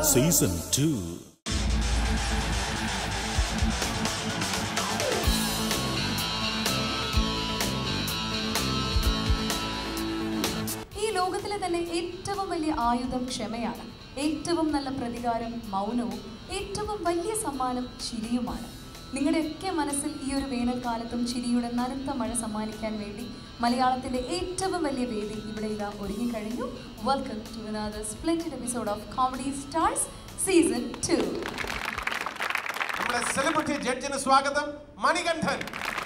Season 2. ഈ ലോകത്തിലെ തന്നെ ഏറ്റവും വലിയ ആയുധം ക്ഷമയാണ്. ഏറ്റവും നല്ല പ്രതികാരം മൗനവും ഏറ്റവും വലിയ സമ്മാനം ചിരിയുമാണ്. നിങ്ങളുടെയൊക്കെ മനസ്സിൽ ഈ ഒരു വേനൽക്കാലത്തും ചിരിയുടെ നനുത്ത മഴ സമ്മാനിക്കാൻ വേണ്ടി മലയാളത്തിന്റെ ഏറ്റവും വലിയ വേദി ഇവിടെ ഇതാ ഒരുങ്ങിക്കഴിഞ്ഞു. Welcome to another splendid episode of Comedy Stars Season 2. നമ്മുടെ സെലിബ്രിറ്റി ജഡ്ജിന് സ്വാഗതം, മണികണ്ഠൻ.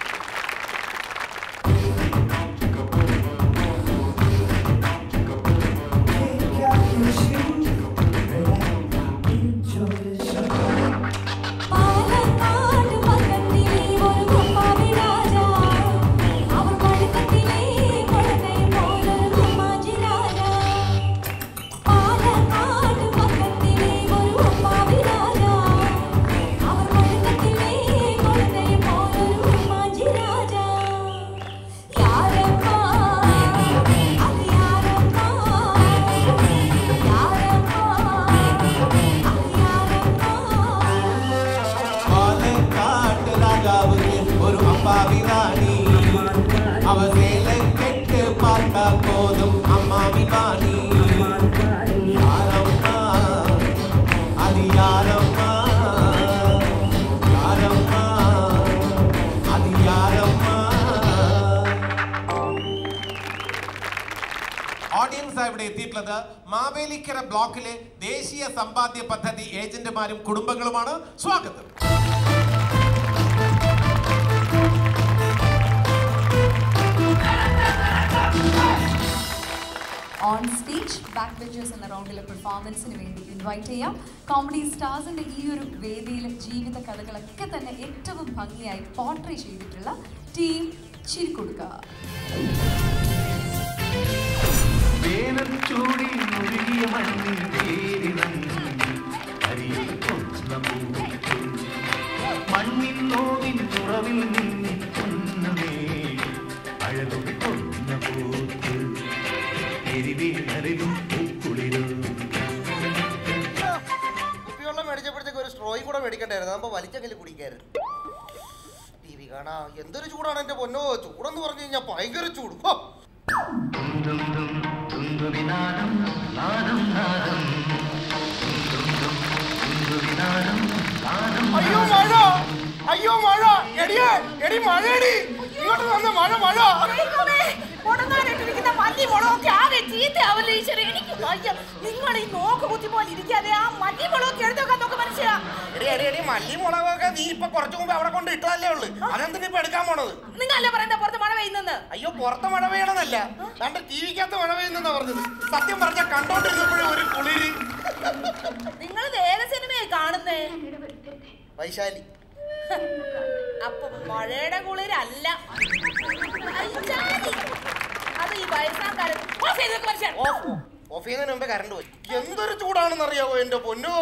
ഓഡിയൻസ് ഇവിടെ എത്തിയിട്ടുള്ളത് മാവേലിക്കര ബ്ലോക്കിലെ ദേശീയ സമ്പാദ്യ പദ്ധതി ഏജന്റുമാരും കുടുംബങ്ങളുമാണ്. സ്വാഗതം. ഓൺ സ്റ്റേജ് ബാക്ക് ബെഞ്ചേഴ്സ് എന്ന റൗണ്ടിലെ പെർഫോമൻസിന് വേണ്ടി ഇൻവൈറ്റ് ചെയ്യാം. കോമഡി സ്റ്റാർസിന്റെ ഈ ഒരു വേദിയിൽ ജീവിത കഥകളൊക്കെ തന്നെ ഏറ്റവും ഭംഗിയായി പോർട്രേ ചെയ്തിട്ടുള്ള ടീം ചിരിക്കൊടുക്ക. കുപ്പിവെള്ളം മേടിച്ചപ്പോഴത്തേക്ക് ഒരു സ്ട്രോയും കൂടെ മേടിക്കണ്ടായിരുന്നു, അതാകുമ്പോ വലിച്ചെങ്കിലും കുടിക്കായിരുന്നു. ടി വി കാണാ എന്തൊരു ചൂടാണ് എന്റെ പൊന്നോ. ചൂടെന്ന് പറഞ്ഞു കഴിഞ്ഞാൽ ഭയങ്കര ചൂട്. അയ്യോ മഴ, അയ്യോ മഴ, എടിയേ എടി മഴയടി, ഇങ്ങോട്ട് വന്ന മഴ മഴ. നിങ്ങൾ ഈ നോക്ക് കുത്തി പോലെ ഇരിക്കാതെ ആ മല്ലിമുളകൊക്കെ എടുത്തൊക്കെ നോക്ക് മനുഷ്യ. മല്ലിമുളകൊക്കെ നീ ഇപ്പൊ കുറച്ചു മുമ്പ് അവിടെ കൊണ്ട് ഇട്ടതല്ലേ ഉള്ളു, അതെന്തിനാ ഇപ്പൊ എടുക്കാൻ പോണത്? നിങ്ങളല്ലേ പറയുന്ന പുറത്ത് മഴ പെയ്യുന്നെന്ന്? അയ്യോ പുറത്ത് മഴ പെയ്യണമെന്നല്ല, രണ്ട് ടി വിക്കകത്ത് മഴ പെയ്യുന്നെന്നാ പറഞ്ഞത്. സത്യം പറഞ്ഞ കണ്ടോണ്ടിരുന്നപ്പോഴും ഒരു കുളിര്. നിങ്ങൾ ഏത് സിനിമയായി കാണുന്നേ? വൈശാലി. അപ്പൊ മഴയുടെ കുളിരല്ല, അത് ഈ വയസ്സാം കാലത്ത്. ഓഫ് ചെയ്യുന്നതിന് മുമ്പേ കറണ്ട് പോയി. എന്തൊരു ചൂടാണെന്ന് അറിയാവോ എന്റെ പൊന്നോ.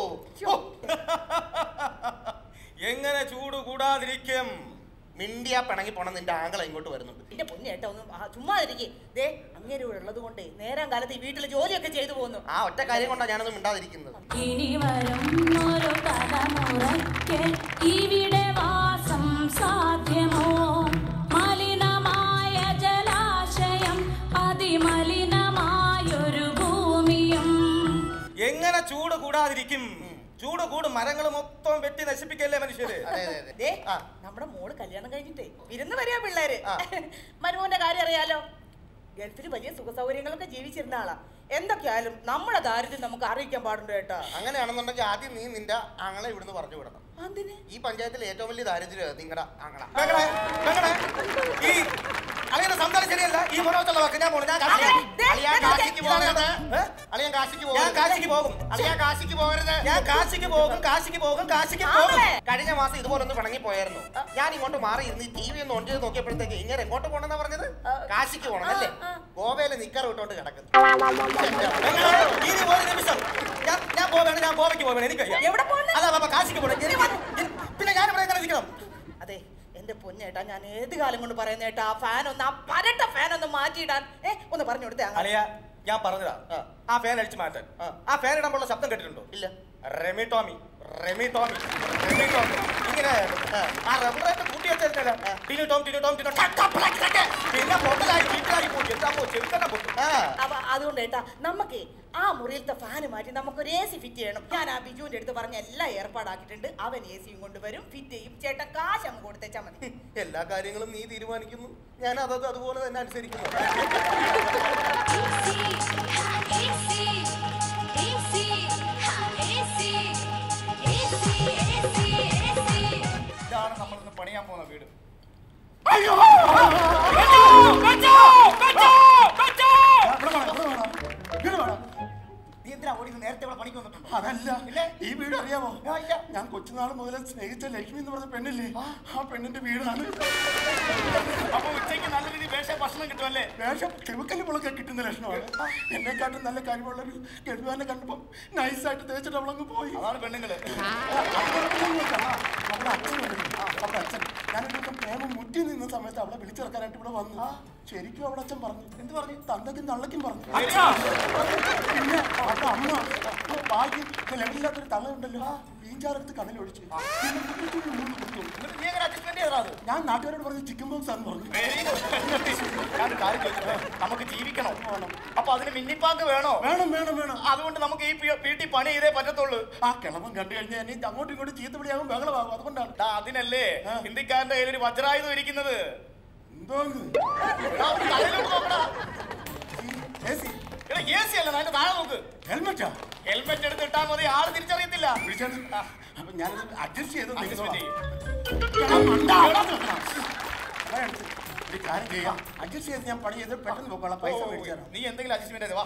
എങ്ങനെ ചൂട് കൂടാതിരിക്കും? മിണ്ടിയാ പിണങ്ങി പോണം. നിന്റെ ആംഗിൾ ഇങ്ങോട്ട് വരുന്നുണ്ട്. എന്റെ പൊന്നേട്ടാ ഒന്ന് ചുമ്മാ ഇരിക്കേ. ദേ അങ്ങനെ ഇവിടെ ഉള്ളത് കൊണ്ടേ നേരം കാലത്ത് ഈ വീട്ടിലെ ജോലിയൊക്കെ ചെയ്തു പോകുന്നു. ആ ഒറ്റ കാര്യം കൊണ്ടാണ് ഞാനൊന്നും മിണ്ടാതിരിക്കുന്നത്. ഇനി വരും ഒരു തലമുറയ്ക്ക് ഇവിടെ വാസം സാധ്യമോ? മലിനമായ ജലാശയം, അതിമലിനമായൊരു ഭൂമിയും. എങ്ങനെ ചൂട് കൂടാതിരിക്കും? ചൂട് കൂടും. മരങ്ങൾ മൊത്തം വെട്ടി നശിപ്പിക്കല്ലേ മനുഷ്യര്. നമ്മുടെ മോള് കല്യാണം കഴിഞ്ഞിട്ടേ വിരുന്ന് വരിക പിള്ളേര്. മരുമോന്റെ കാര്യം അറിയാലോ, ഗൾഫിൽ വലിയ സുഖ സൗകര്യങ്ങളൊക്കെ ജീവിച്ചിരുന്ന ആളാ. എന്തൊക്കെയായാലും നമ്മുടെ ദാരിദ്ര്യം നമുക്ക് അറിയിക്കാൻ പാടുണ്ട് കേട്ടോ. അങ്ങനെയാണെന്നുണ്ടെങ്കിൽ ആദ്യം നീ നിന്റെ ആങ്ങളെ ഇവിടുന്ന് പറഞ്ഞു വിടണം. ഈ പഞ്ചായത്തിൽ ഏറ്റവും വലിയ ദാരിദ്ര്യം നിങ്ങളുടെ ആങ്ങള. ഈ അളിയുടെ സംസാരം ശരിയല്ല. ഈ മനോജുള്ള വാക്ക് ഞാൻ പോകണം. അളിയാൻ കാശിക്ക് പോകരുത്. അളിയാൻ കാശിക്ക് പോകും. ഞാൻ കാശിക്ക് പോകും. അളിയാൻ കാശിക്ക് പോകരുത്. ഞാൻ കാശിക്ക് പോകും. കാശിക്ക് പോകും. കാശിക്ക് പോകും. കഴിഞ്ഞ മാസം ഇതുപോലെ ഒന്ന് പിണങ്ങി പോയായിരുന്നു. ഞാൻ ഇങ്ങോട്ട് മാറി ഇരുന്ന് ടി വി ഒന്ന് ഓൺ ചെയ്ത് നോക്കിയപ്പോഴത്തേക്ക് ഇങ്ങനെ എങ്ങോട്ട് പോകണമെന്നാ പറഞ്ഞത്? കാശിക്ക് പോകണം അല്ലേ? ഗോവയിലെ നിക്കർ വിട്ടോണ്ട് കിടക്കുന്നു. ഇനി ഒരു നിമിഷം ഞാൻ പോവാണ്. ഞാൻ ഗോവയ്ക്ക് പോവാണ്. എനിക്കറിയാം. എവിടെ പോകുന്നത്? അതാ പാപ്പ കാശിക്ക് പോകണം. പിന്നെ ഞാൻ ഇവിടെ എങ്ങനെ ഇരിക്കണം? അതെ എന്റെ പൊന്നേട്ടാ, ഞാൻ ഏത് കാലം കൊണ്ട് പറയുന്നേട്ടാ, ആ ഫാൻ ഒന്ന്, ആ പരട്ട ഫാൻ ഒന്ന് മാറ്റിയിടാൻ ഒന്ന് പറഞ്ഞു കൊടുത്തേ. അളിയ ഞാൻ പറഞ്ഞതാ ആ ഫാൻ അടിച്ചു മാറ്റാൻ. ആ ഫാൻ ഇടാനുള്ള ശബ്ദം കേട്ടിട്ടുണ്ടോ? ഇല്ല. റെമി ടോമി ഇങ്ങനെ ആ റബ്ബറായിട്ട് കൂട്ടി വെച്ചാൽ ടിനു ടോം പിന്നെ പൊട്ടലായി ചീറ്റായി പോയി. ചെറുക്കണ്ട പൊട്ടും. അതുകൊണ്ട് ഏട്ടാ നമുക്ക് ആ മുറിയിലത്തെ ഫാന് മാറ്റി നമുക്കൊരു AC ഫിറ്റ് ചെയ്യണം. ഞാൻ ആ ബിജുവിന്റെ അടുത്ത് പറഞ്ഞ എല്ലാം ഏർപ്പാടാക്കിയിട്ടുണ്ട്. അവൻ AC കൊണ്ടുവരും, ഫിറ്റ് ചെയ്യും. ചേട്ടൻ കാശ് അങ്ങ് കൊടുത്തേച്ചാ മതി. എല്ലാ കാര്യങ്ങളും നീ തീരുമാനിക്കുന്നു, ഞാൻ അതുപോലെ തന്നെ അനുസരിക്കുന്നു. ഇതാണ് നമ്മളിന്ന് പണിയാൻ പോകുന്ന വീട്. നീ എന്തിനാ ഓടി? നേരത്തെ ഇവിടെ പണിക്ക് വന്നിട്ടുണ്ടോ? അതല്ല, ഈ വീട് അറിയാമോ? ഞാൻ കൊച്ചുനാൾ മുതൽ സ്നേഹിച്ച ലക്ഷ്മി എന്ന് പറഞ്ഞ പെണ്ണില്ലേ, ആ പെണ്ണിന്റെ വീടാണ്. അപ്പൊ ഉച്ചയ്ക്ക് നല്ല രീതിയിൽ ഭക്ഷണം കിട്ടുമല്ലേ? വേഷം കെമിക്കൽ മുളക് കിട്ടുന്ന ലക്ഷണമാണ്. എന്നെക്കാട്ടും നല്ല കഴിവുള്ളൊരു ഗൾഫുകാരനെ കണ്ടപ്പോൾ നൈസായിട്ട് തേച്ചിട്ട് അവളങ്ങ് പോയി. അതാണ് പെണ്ണുങ്ങള്. നമ്മുടെ അച്ഛൻ ഞാനൊക്കെ പ്രേമം മുറ്റി നിന്ന സമയത്ത് അവളെ വിളിച്ചിറക്കാനായിട്ട് ഇവിടെ വന്നു. ശരിക്കും അവിടെ അച്ഛൻ പറഞ്ഞു. എന്ത് പറഞ്ഞു? തന്തയ്ക്കും തള്ളയ്ക്കും പറഞ്ഞു. പിന്നെ അവിടെ അമ്മ ബാക്കി ലെവലില്ലാത്തൊരു തള്ളയുണ്ടല്ലോ, വീഞ്ചാറെടുത്ത് കടലൊഴിച്ചു. ഞാൻ നാട്ടുകാരോട് പറഞ്ഞു ചിക്കൻ ബോക്സ് ആണെന്ന് പറഞ്ഞു. നമുക്ക് ജീവിക്കണം. അപ്പൊ അതിന് മിന്നിപ്പാക്ക് വേണോ? വേണം. അതുകൊണ്ട് നമുക്ക് ഈ വീട്ടിൽ പണി ചെയ്തേ പറ്റത്തുള്ളൂ. ആ കിളവൻ കണ്ടു കഴിഞ്ഞാൽ എന്നെ അങ്ങോട്ടും ഇങ്ങോട്ടും ചീത്തപിടിയാകും, ബഹളമാകും. അതുകൊണ്ടാണ്. അതിനല്ലേ ഹിന്ദിക്കാരന്റെ കയ്യിൽ ഒരു വജ്രായുധം ഇരിക്കുന്നത്. എന്തോന്ന് ഹെൽമെറ്റാ? ഹെൽമെറ്റ് എടുത്ത് ഇട്ടാൽ മതി, ആള് തിരിച്ചറിയത്തില്ല. അപ്പൊ ഞാനത് അഡ്ജസ്റ്റ് ചെയ്ത് ഒരു കാര്യം ചെയ്യാം. അഡ്ജസ്റ്റ് ചെയ്ത് ഞാൻ പണി ചെയ്ത് പെട്ടെന്ന് പോകാനുള്ള പൈസ മേടിച്ചു തരാം. നീ എന്തെങ്കിലും അഡ്ജസ്റ്റ്മെന്റ് ചെയ്ത് വാ.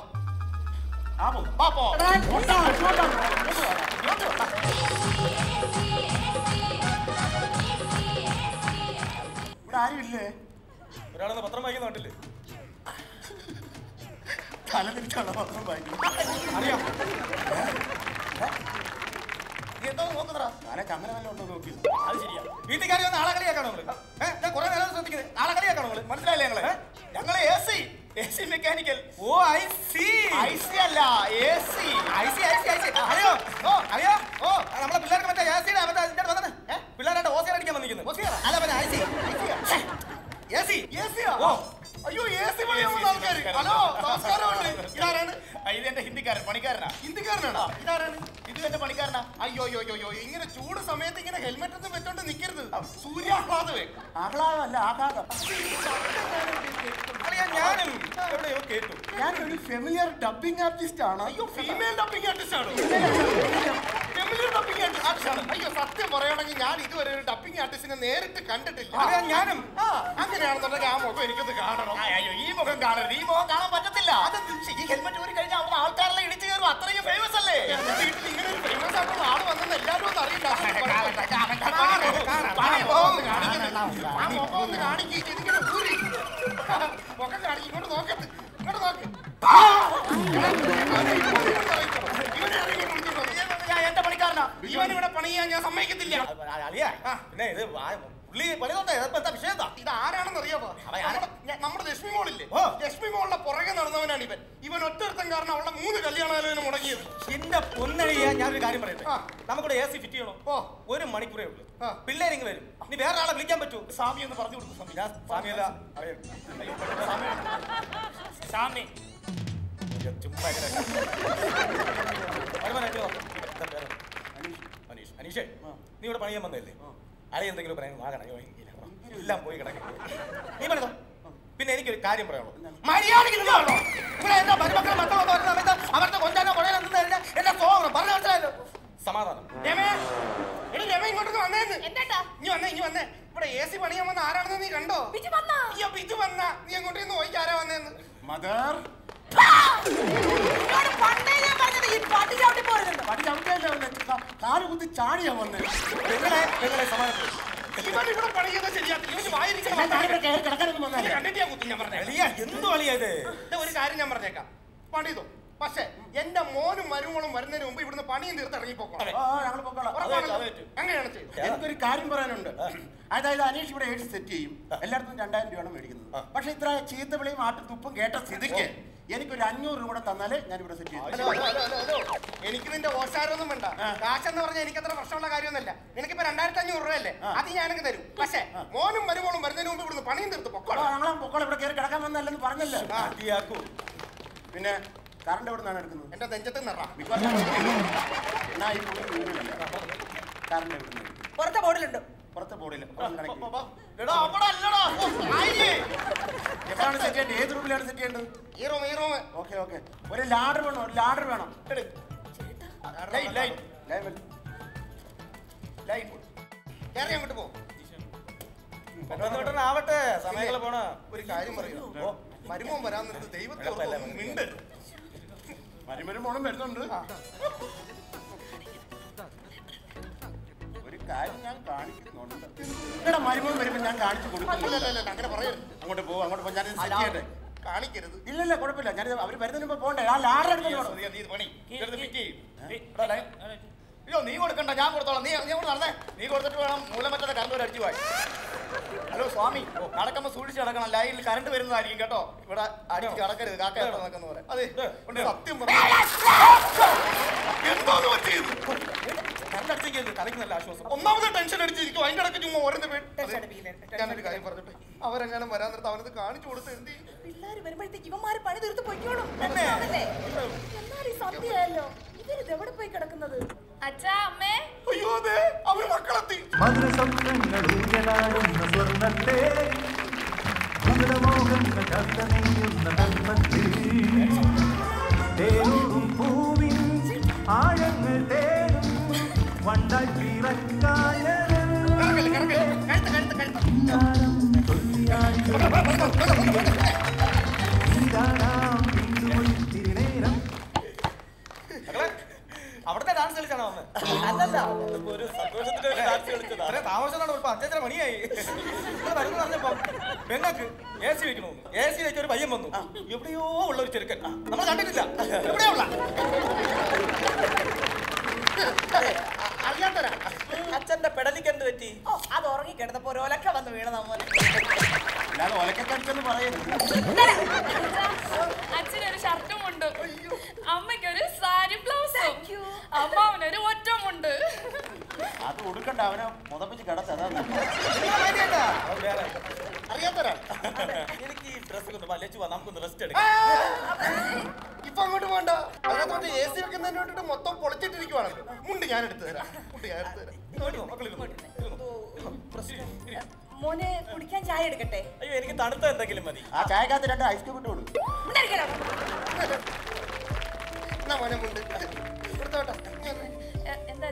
ഇവിടെ ആരുമില്ലേ? ഒരാളെന്ന് പത്രം വായിക്കുന്ന കണ്ടില്ലേ? തല തിരിച്ചാണ് പത്രം വായിക്കുന്നത്. അറിയാം. നീ എന്തോ നോക്കുന്നതാ? ഞാനെ ചങ്ങല വല്ല ഉണ്ടോ നോക്കി. അത് ശരിയാ. വീട്ടുകാരി വന്ന് ആളെ കളിയാക്കാണോ നിങ്ങള്? ഞാൻ കുറെ നേരം ശ്രദ്ധിക്കുന്നത്. ആളെ കളിയാക്കാണോ നിങ്ങള്? മനസ്സിലായില്ലേ ഞങ്ങള്? ഞങ്ങള് AC മെക്കാനിക്കൽ. ഓ IC അല്ല AC. അറിയോ? ഓ നമ്മളെ പിള്ളേർക്ക് മറ്റേ AC പിള്ളേരായിട്ട് ഓസിയർ അടിക്കാൻ വന്നിരിക്കുന്നു. അല്ല പിന്നെ IC. ഓ അയ്യോ, AC പണിയാവുന്ന ആൾക്കാർ. ഹലോ, നമസ്കാരമുണ്ട്. ഇതാരാണ്? ഇത് എന്റെ ഹിന്ദിക്കാരൻ, പണിക്കാരനാ. ഹിന്ദിക്കാരനാണോ? ഇതാരാണ്? ഇത് എന്റെ പണിക്കാരനാ. അയ്യോ, ഇങ്ങനെ ചൂട് സമയത്ത് ഇങ്ങനെ ഹെൽമെറ്റ് ഒന്നും വെച്ചോണ്ട് നിൽക്കരുത്. സൂര്യാഹ്ലാദമേ. ആഹ്ലാദമല്ല, ആഘാതം. ഞാനും എവിടെയോ കേട്ടു. ഞാനൊരു ഫെമിലിയർ ഡബിംഗ് ആർട്ടിസ്റ്റ് ആണ്. അയ്യോ, ഫീമെയിൽ ഡബിംഗ് ആർട്ടിസ്റ്റ് ആണ്. ഫെമിലിയർ ഡബിംഗ് ആർട്ടിസ്റ്റ് ആണ്. അയ്യോ, സത്യം പറയുകയാണെങ്കിൽ ഞാൻ ഇതുവരെ ഒരു ഡബിംഗ് ആർട്ടിസ്റ്റിനെ നേരിട്ട് കണ്ടിട്ടില്ല. ഞാനും അങ്ങനെയാണെന്നുണ്ടെങ്കിൽ ആ മുഖം എനിക്കൊന്ന് കാണണം. അയ്യോ, ഈ മുഖം കാണരുത്. ഈ മുഖം കാണാൻ പറ്റത്തില്ല. ഈ ഹെൽമെറ്റ് ഊരി കഴിഞ്ഞാൽ അവിടെ ആൾക്കാരെല്ലാം ഇടിച്ചു കയറും. അത്രയും ഫേമസ് അല്ലേ? വീട്ടിൽ ഇങ്ങനെ ഒരു ഫേമസ് ആയിട്ടുള്ള ആള് വന്നെന്ന് എല്ലാവരും ഒന്ന് അറിയില്ല. മുഖം കാണിക്കും. ഇങ്ങോട്ട് നോക്കത്ത്. ഇങ്ങോട്ട് നോക്ക്. എന്റെ പണിക്കാരനാ. ഇവൻ ഇവിടെ പണി ചെയ്യാൻ ഞാൻ സമ്മതിക്കത്തില്ല. പിന്നെ ഇത് പുള്ളി പണി തൊട്ടേ എന്താ വിഷയം? ഇത് ആരാണെന്ന് അറിയാമോ? നമ്മുടെ ലക്ഷ്മി മോളില്ലേ, ലക്ഷ്മി മോളിന്റെ പുറകെ നടന്നവനാണ് ഇവൻ. ഇവൻ ഒറ്റൊരുത്തൻ കാരണം അവളുടെ 3 കല്യാണം മുടങ്ങിയത്. എന്റെ പൊന്നഴിയാ, ഞാനൊരു കാര്യം പറയട്ടെ. നമുക്കിവിടെ AC ഫിറ്റ് ചെയ്യണോ? 1 മണിക്കൂറേ ഉള്ളൂ. പിള്ളേരിങ്ങ് വരും. നീ വേറെ ആളെ വിളിക്കാൻ പറ്റൂ? സ്വാമി എന്ന് പറഞ്ഞു കൊടുത്തു. സ്വാമിയല്ല, സ്വാമി ചുമ്മാ അനീഷേ, നീ ഇവിടെ പണിയാൻ വന്നല്ലേ? അളി എന്തെങ്കിലും പറയാൻ വാങ്ങണം. എല്ലാം പോയി കിടക്കും. നീ പറഞ്ഞോ. പിന്നെ എനിക്കൊരു കാര്യം പറയാമോ? മര്യാദയ്ക്ക് അവരുടെ കൊഞ്ചാനോ കൊടയാനോ എന്റെ സോഹം പറഞ്ഞു മനസ്സിലായല്ലോ. സമാധാനം. ഇങ്ങോട്ട് വന്നേന്ന്. ഇനി വന്നേ. ഇവിടെ AC പണിയാൻ വന്ന ആരാണെന്ന് നീ കണ്ടോ? ബിജു വന്ന. നീ അങ്ങോട്ടേന്ന് പോയിക്ക് ആരാ വന്നേന്ന്. മദർ കാല് കുത്തി ചാടിയാ വന്നേ. ഇവൻ ഇവിടെ പണി ചെയ്താൽ ശരിയാക്കി. കണ്ടിട്ടാ കുത്തി. ഞാൻ പറഞ്ഞ എന്തു കളിയത്? ഒരു കാര്യം ഞാൻ പറഞ്ഞേക്കാം. പണി ചെയ്തോ. പക്ഷെ എന്റെ മോനും മരുമോളും വരുന്നതിന് മുമ്പ് ഇവിടുന്ന് പണിയും തീർത്ത് ഇറങ്ങിപ്പോക്കണം. അങ്ങനെയാണ് ചെയ്തത്. എനിക്കൊരു കാര്യം പറയാനുണ്ട്. അതായത് അനീഷ് ഇവിടെ 7 സെറ്റ് ചെയ്യും. എല്ലായിടത്തും 2000 രൂപയാണ് മേടിക്കുന്നത്. പക്ഷെ ഇത്ര ചീത്ത വിളിയും ആട്ടും തുപ്പും കേട്ട സ്ഥിതിക്ക് എനിക്കൊരു 500 രൂപ കൂടെ തന്നാലേ ഞാൻ ഇവിടെ സെറ്റ് ചെയ്യും. എനിക്ക് നിന്റെ ഓശാരൊന്നും വേണ്ട. കാശെന്ന് പറഞ്ഞാൽ എനിക്ക് അത്ര പ്രശ്നമുള്ള കാര്യമൊന്നുമല്ല. നിനക്കിപ്പോ 2500 രൂപയല്ലേ, അത് ഞാനൊക്കെ തരും. പക്ഷേ മോനും മരുമോളും വരുന്നതിന് മുമ്പ് ഇവിടുന്ന് പണിയും തീർത്ത് പൊക്കോളാം. പൊക്കോളം ഇവിടെ കയറി കിടക്കാൻ വന്നല്ലെന്ന് പറഞ്ഞല്ലോ. പിന്നെ കറണ്ട് എവിടെ നിന്നാണ് എടുക്കുന്നത്? എന്റെ നെഞ്ചത്ത് നിറ കറണ്ട് പുറത്തെ ബോർഡിലുണ്ട്. പുറത്തെ ബോർഡിൽ എപ്പോഴാണ് സെറ്റ് ചെയ്യേണ്ടത്? ഏത് റൂമിലാണ് സെറ്റ് ചെയ്യേണ്ടത്? ഈ റൂം. ഓക്കെ ഒരു ലാഡർ വേണം. ഒരു ലാഡർ വേണം. അങ്ങോട്ട് പോ. ആവട്ടെ, സമയങ്ങൾ പോണ. ഒരു കാര്യം പറയൂ, മരുമോൻ വരാൻ നിർത്ത്. ദൈവത്തെ മിണ്ടരുത്. മരുമോളും വരുന്നുണ്ട്. ഒരു കാര്യം ഞാൻ കാണിക്കുന്നുണ്ട്. നിങ്ങളുടെ മരുമോൻ വരുമ്പോൾ ഞാൻ കാണിച്ചു കൊടുക്കും. അങ്ങനെ പറയരുത്. അങ്ങോട്ട് പോകും. ഞാൻ സെറ്റ് ചെയ്യട്ടെ. കാണിക്കരുത്. ഇല്ല കുഴപ്പമില്ല. ഞാൻ അവർ വരുന്നതിന് മുമ്പ് പോകണ്ടേ? ആ ലാഡർ എടുക്കുന്നു. അയ്യോ, നീ കൊടുക്കണ്ട, ഞാൻ കൊടുത്തോളാം. നീ കൊണ്ട് നടന്നേ. നീ കൊടുത്തിട്ട് വേണം മൂലം പറ്റാതെ കറണ്ട് വരെ അടിച്ചു പോയി. ഹലോ സ്വാമി, നടക്കുമ്പോ സൂക്ഷിച്ച് നടക്കണം. ലൈനിൽ കറണ്ട് വരുന്നതായിരിക്കും കേട്ടോ. ഇവിടെ അടിച്ച് നടക്കരുത്. കാക്ക നടക്കുന്ന പോലെ. അതെ, സത്യം എന്തോന്ന് പറ്റിയത്? കറണ്ട് അടിച്ചേക്കരുത്. തലയ്ക്ക് നല്ല ആശ്വാസം. ഒന്നാമത് ടെൻഷൻ അടിച്ചിരിക്കും. അതിന്റെ ഇടയ്ക്ക് ചുമ്മാ ഓരോന്ന് ഞാനൊരു കാര്യം പറഞ്ഞിട്ട് അവരെങ്ങനെ വരാൻ നേരത്തെ അവനത് കാണിച്ചു കൊടുത്ത് എന്ത് ചെയ്യും? പിള്ളേര് വരുമ്പോഴത്തേക്ക് ഇവന്മാര് പണി തീർത്ത് പൊയ്ക്കോളും. എന്നാലും സന്ധ്യയായല്ലോ, ഇവരിത് എവിടെ പോയി കിടക്കുന്നത്? അച്ഛാ, അമ്മേ. അയ്യോ, അതെ, അവര് മക്കളെത്തി. മധുരസ്വപ്നങ്ങളൂഞ്ഞലാടുന്ന സ്വർണ്ണത്തെ മധുരമോഹങ്ങൾ കത്തനെയ്യുന്ന കൺമത്തിൽ തേടും പൂവിൻ ആഴങ്ങൾ തേടും വണ്ടായി പിറക്കാനും നേരം. അവിടുത്തെ ഡാൻസ് കളിച്ചാണോ വന്ന്? അല്ലല്ല, ഒരു സന്തോഷത്തിന്റെ ഡാൻസ് കളിച്ചത്. അത്ര താമസമാണ്. ഇപ്പൊ 5:30 മണിയായി. വരുന്ന പറഞ്ഞപ്പോ പെങ്ങൾക്ക് AC വെക്കണമെന്ന്. AC വെച്ച ഒരു പയ്യൻ വന്നു. എവിടെയോ ഉള്ള ഒരു ചെറുക്കൻ, നമ്മൾ കണ്ടിട്ടില്ല. എവിടെയുള്ള അറിയാത്തരാ. അച്ഛന്റെ പെടലിക്ക് എന്ത് പറ്റി? അത് ഉറങ്ങി കിടന്നപ്പോ ഒരു ഒലക്ക വന്ന് വീണ നമ്മളെ. അല്ലാതെ ഒലക്കടിച്ചെന്ന് പറയരുത്. അച്ഛനൊരു ഷർട്ടും ഉണ്ട്, അമ്മയ്ക്കൊരു സാരി ബ്ലൗസും, അമ്മാവനൊരു ഒറ്റമുണ്ട്. അത് കൊടുക്കണ്ട, അവനെ മുതപ്പിച്ച് കിടത്ത്. അതാണ് അറിയാത്തരാ. എനിക്ക് ഈ ഡ്രസ്സൊക്കെ ഒന്ന് വലിച്ചു പോവാം. നമുക്കൊന്ന് റെസ്റ്റ് എടുക്കാം. ഇപ്പൊ അങ്ങോട്ട് പോകണ്ട. അതിനകത്തോട്ട് AC വെക്കുന്നതിന് വേണ്ടിട്ട് മൊത്തം പൊളിച്ചിട്ടിരിക്കുവാണല്ലോ. മുണ്ട് ഞാൻ എടുത്തു തരാം. മോനെ കുടിക്കാൻ ചായ എടുക്കട്ടെ? അയ്യോ, എനിക്ക് തണുത്ത എന്തെങ്കിലും മതി. ആ ചായക്കകത്ത് 2 ഐസ് ക്യൂബ് ഇട്ട് കൊടുക്കും. എന്നാ മോനെ മുണ്ട് കൊടുത്തോട്ടെ. എന്താ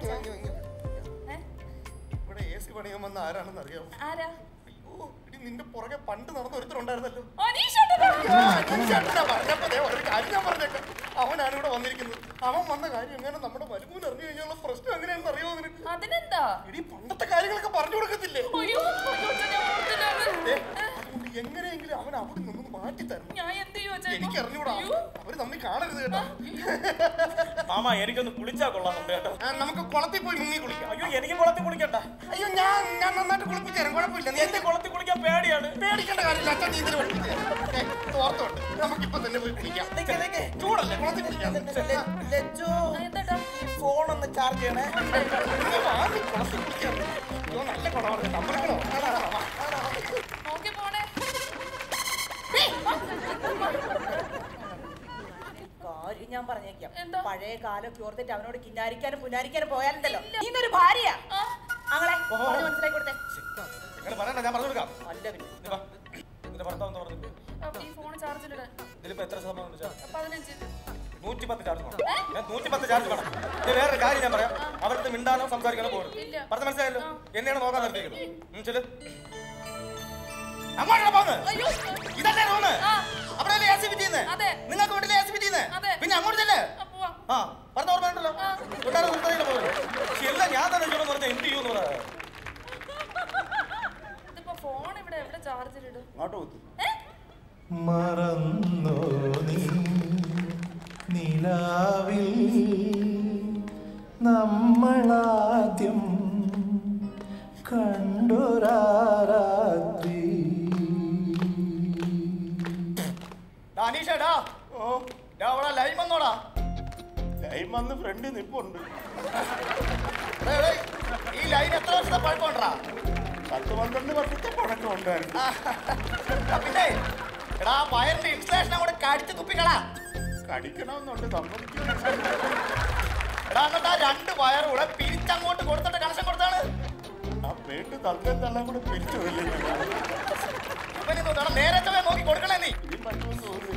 ഇവിടെ AC പണിയാൻ വന്ന ആരാണെന്ന് അറിയാമോ? ആരാ? അയ്യോ, ഇടി നിന്റെ പുറകെ പണ്ട് നടന്ന ഒരുത്തരുണ്ടായിരുന്നല്ലോ. ഒരു കാര്യം ഞാൻ പറഞ്ഞേക്കാം. അവനാണ് ഇവിടെ വന്നിരിക്കുന്നത്. അവൻ വന്ന കാര്യം എങ്ങനെ നമ്മുടെ മരുമൂൻ അറിഞ്ഞു കഴിഞ്ഞാലുള്ള പ്രശ്നം എങ്ങനെയാണെന്ന് അറിയാമോ നിനക്ക്? അതിനെന്താ? ഇടി പണ്ടത്തെ കാര്യങ്ങളൊക്കെ പറഞ്ഞു കൊടുക്കത്തില്ലേ? അതുകൊണ്ട് എങ്ങനെയെങ്കിലും അവൻ അവിടെ നിന്നൊന്ന് മാറ്റി തരണം. എനിക്ക് അറിഞ്ഞൂടാ. അവര് തമ്മിൽ കാണരുത് കേട്ടോ. മാമ, എനിക്കൊന്ന് കുളിച്ചാ കൊള്ളാന്നുണ്ട് കേട്ടോ. നമുക്ക് കുളത്തിൽ പോയി മുങ്ങി കുളിക്കാം. അയ്യോ, എനിക്ക് കുളത്തിൽ കുളിക്കണ്ട. അയ്യോ, ഞാൻ നന്നായിട്ട് കുളിപ്പിച്ചു തരാം. കുഴപ്പമില്ല. നീ എന്റെ കുളത്തിൽ കുളിക്കാൻ പേടിയാണ്. പേടിക്കേണ്ട കാര്യമില്ല. അച്ഛൻ നീന്തൽ പഠിപ്പിച്ചു തരാം. ഓർത്തോണ്ട് നമുക്കിപ്പൊ തന്നെ പോയി കുളിക്കാം. ചൂടല്ലേ, കുളത്തിൽ കുളിക്കാം. ഫോണൊന്ന് ചാർജ് ചെയ്യണേ. കുളത്തിൽ കുളിക്കാം. നല്ല കുളമാണ്. തമ്പലക്കുളോ? കാര്യം ഞാൻ പറഞ്ഞേക്കാം. എന്താ? പഴയ കാലൊക്കെ ഓർത്തിട്ട് അവനോട് കിന്നാരിക്കാനും പുന്നാരിക്കാനും പോയാലുണ്ടല്ലോ. ഇന്നൊരു ഭാര്യ ആങ്ങളെ മനസ്സിലാക്കി കൊടുത്തേ. പറയണ്ട, ഞാൻ പറഞ്ഞു കൊടുക്കാം. അല്ല പിന്നെ നിന്റെ ഭർത്താവ് എന്ന് പറഞ്ഞു. ഈ ഫോൺ ചാർജിലിടാൻ ഇതിലിപ്പോ എത്ര ശതമാനം 15. 110 ചാർജ് വേണം. 110 ചാർജ് വേണം. വേറൊരു കാര്യം ഞാൻ പറയാം. അവർക്ക് മിണ്ടാനോ സംസാരിക്കാനോ പോകരുത്. പറഞ്ഞ മനസ്സിലായല്ലോ. എന്നെയാണ് നോക്കാൻ നിർത്തിയിരിക്കുന്നത്. ചെല് അങ്ങോട്ടാ പോന്ന്. ഇതല്ലേ റൂമ്? അവിടെ AC ഫിറ്റ് ചെയ്യുന്നേ? നിങ്ങൾക്ക് വീട്ടിലെ AC ഫിറ്റ് ചെയ്യുന്നേ? പിന്നെ അങ്ങോട്ട് ചെല്ലേ. ആ, പറഞ്ഞ ഓർമ്മയുണ്ടല്ലോ. കൊട്ടാരം നിർത്തതില്ല പോകുന്നു. എല്ലാം ഞാൻ തന്നെ ചെയ്യണമെന്ന് പറഞ്ഞാൽ എന്ത് ചെയ്യുമെന്ന് പറയാം. ഫോൺ ഇവിടെ എവിടെ ചാർജിലിടും? മറന്നോ നീ നിലാവിൽ നമ്മളാദ്യം കണ്ടൊരാരാത്രി. അനീഷേടാ, ഓ വന്ന് ഫ്രണ്ട് നിപ്പുണ്ട്. ഈ ലൈൻ എത്ര വർഷത്തെ പഴക്കമുണ്ടാ? 10-12 വർഷത്തെ പഴക്കം ഉണ്ടായിരുന്നു. പിന്നെ എടാ വയറിന്റെ ഇൻസ്റ്റലേഷൻ അങ്ങോട്ട് കടിച്ച് തുപ്പിക്കളാ. കടിക്കണമെന്നുണ്ട്, സമ്മതിക്കും. എടാ എന്നിട്ട് ആ 2 വയറും കൂടെ പിരിച്ചങ്ങോട്ട് കൊടുത്തിട്ട് കണക്ഷൻ കൊടുത്താണ്. ആ പേട്ട് തന്തയും തള്ളയും കൂടെ പിരിച്ചതല്ലേ നേരത്തെ നോക്കി കൊടുക്കണേ നീ. ഇനി പറ്റുമെന്ന് തോന്നുന്നു.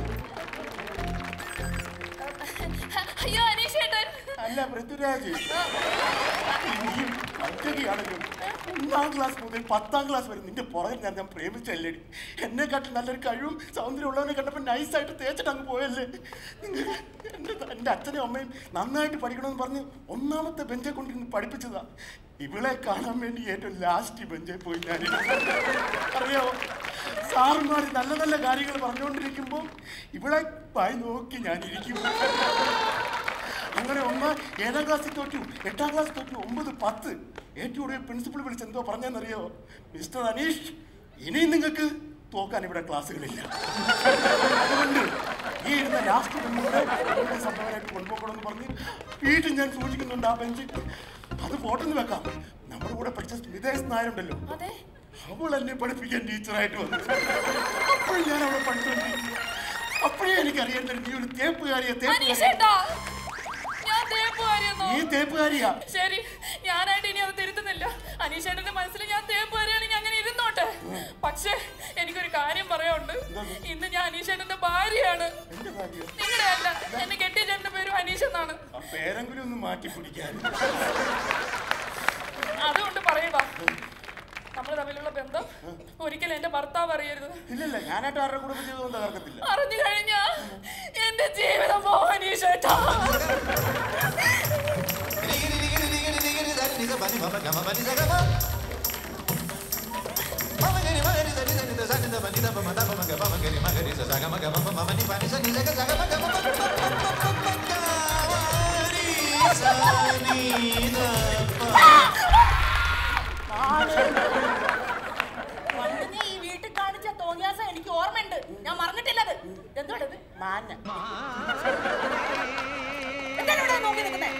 അയ്യോ അനീഷേട്ടൻ. അല്ല പൃഥ്വിരാജ്, നീയും ഒറ്റയ്ക്കാണെങ്കിലും 1-ാം ക്ലാസ് മുതൽ 10-ാം ക്ലാസ് വരെ നിന്റെ പുറകിൽ ഞാൻ പ്രേമിച്ചല്ലേടി. എന്നെക്കാട്ടിൽ നല്ലൊരു കഴിവും സൗന്ദര്യം ഉള്ളവനെ കണ്ടപ്പോൾ നൈസായിട്ട് തേച്ചിട്ട് അങ്ങ് പോയല്ലേ. എൻ്റെ അച്ഛനും അമ്മയും നന്നായിട്ട് പഠിക്കണമെന്ന് പറഞ്ഞ് 1-ാമത്തെ ബെഞ്ചെ കൊണ്ടിരുന്ന് പഠിപ്പിച്ചതാ. ഇവളെ കാണാൻ വേണ്ടി ഏറ്റവും ലാസ്റ്റ് ബെഞ്ചിൽ പോയി ഞാൻ അറിയാമോ. സാറുമാർ നല്ല നല്ല കാര്യങ്ങൾ പറഞ്ഞുകൊണ്ടിരിക്കുമ്പോൾ ഇവളെ പായി നോക്കി ഞാനിരിക്കും. അങ്ങനെ 7-ാം ക്ലാസ്സിൽ തോറ്റു, 8-ാം ക്ലാസ് തോറ്റു, 9, 10 ഏറ്റവും കൂടുതൽ പ്രിൻസിപ്പൾ വിളിച്ച് എന്തോ പറഞ്ഞെന്നറിയോ? മിസ്റ്റർ അനീഷ്, ഇനിയും നിങ്ങൾക്ക് തോക്കാൻ ഇവിടെ ക്ലാസ്സുകളില്ല. അതുകൊണ്ട് ഈ ഇരുന്ന ലാസ്റ്റ് ബെഞ്ചിലൂടെ സംഭവമായിട്ട് കൊണ്ടുപോകണമെന്ന് പറഞ്ഞ് വീട്ടിൽ ഞാൻ സൂക്ഷിക്കുന്നുണ്ട് ആ ബെഞ്ച്. അത് ഫോട്ടോന്ന് വെക്കാം. നമ്മുടെ കൂടെ പഠിച്ച സ്മിതേഷ് നായരുണ്ടല്ലോ, അവൾ എന്നെ പഠിപ്പിക്കാൻ ടീച്ചറായിട്ട് വന്നു. അപ്പോഴും ഞാൻ അവളെ പഠിച്ചുകൊണ്ടിരിക്കുന്നു. അപ്പോഴേ എനിക്കറിയാൻ നീ ഒരു തേപ്പുകാരിയാ. നീ തേപ്പുകാരിയാ. ശരി, ഞാനായിട്ട് ഇനി അത് തിരുത്തുന്നില്ല. അനീഷേട്ടന്റെ മനസ്സിൽ ഞാൻ തേപ്പുകാരിയാണെങ്കിൽ അങ്ങനെ ഇരുന്നോട്ടെ. പക്ഷേ എനിക്കൊരു കാര്യം പറയാനുണ്ട്. ഇന്ന് ഞാൻ അനീഷേട്ടന്റെ ഭാര്യയാണ്. നിങ്ങളുടെ അല്ല, എന്നെ കെട്ടിയ ചേട്ടന്റെ പേരും അനീഷ് എന്നാണ്. പേരെങ്കിലും ഒന്ന് മാറ്റി പിടിക്കാൻ. അതുകൊണ്ട് പറയടാ, നമ്മൾ തമ്മിലുള്ള ബന്ധം ഒരിക്കലും എന്റെ ഭർത്താവ് അറിയരുത്. ഇല്ലല്ല, ഞാനായിട്ട് ആരുടെ കൂടെ ജീവിതം തകർക്കത്തില്ല. അറിഞ്ഞു കഴിഞ്ഞാ എന്റെ ജീവിതം മോഹനീഷേട്ടാ. ഈ വീട്ടിൽ കാണിച്ച തോന്നിയാസം എനിക്ക് ഓർമ്മയുണ്ട്. ഞാൻ മറന്നിട്ടില്ലത്. എന്തോടത്? മാന നോക്കി നിൽക്കുന്നേ.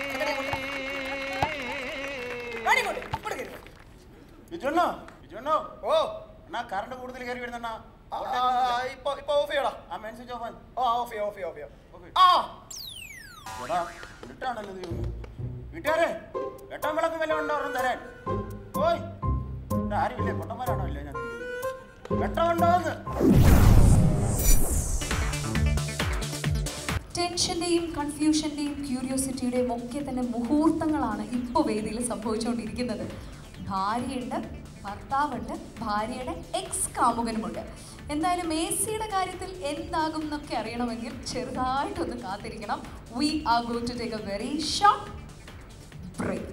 ഓ എന്നാ കറണ്ട് കൂടുതൽ കയറി വരുന്ന ഇപ്പൊ ഓഫ് ചെയ്യടാ. ആ മെയിൻ സ്വിച്ച് ഓഫ് ആയി. ഓഫ് ചെയ്യാം. ഇരുട്ടാണല്ലോ വീട്ടുകാരെ. 8 വിളക്ക് വില ഉണ്ടോ തരാൻ? ഓയ് ആരുമില്ലേ? പൊട്ടന്മാരാണോ? ഇല്ല, ഞാൻ വെട്ടമുണ്ടോന്ന്. ടെൻഷന്റെയും കൺഫ്യൂഷന്റെയും ക്യൂരിയോസിറ്റിയുടെയും ഒക്കെ തന്നെ മുഹൂർത്തങ്ങളാണ് ഇപ്പോൾ വേദിയിൽ സംഭവിച്ചുകൊണ്ടിരിക്കുന്നത്. ഭാര്യയുണ്ട്, ഭർത്താവുണ്ട്, ഭാര്യയുടെ എക്സ് കാമുകനുമുണ്ട്. എന്തായാലും AC-യുടെ കാര്യത്തിൽ എന്താകും എന്നൊക്കെ അറിയണമെങ്കിൽ ചെറുതായിട്ടൊന്ന് കാത്തിരിക്കണം. We are going to take a very short break.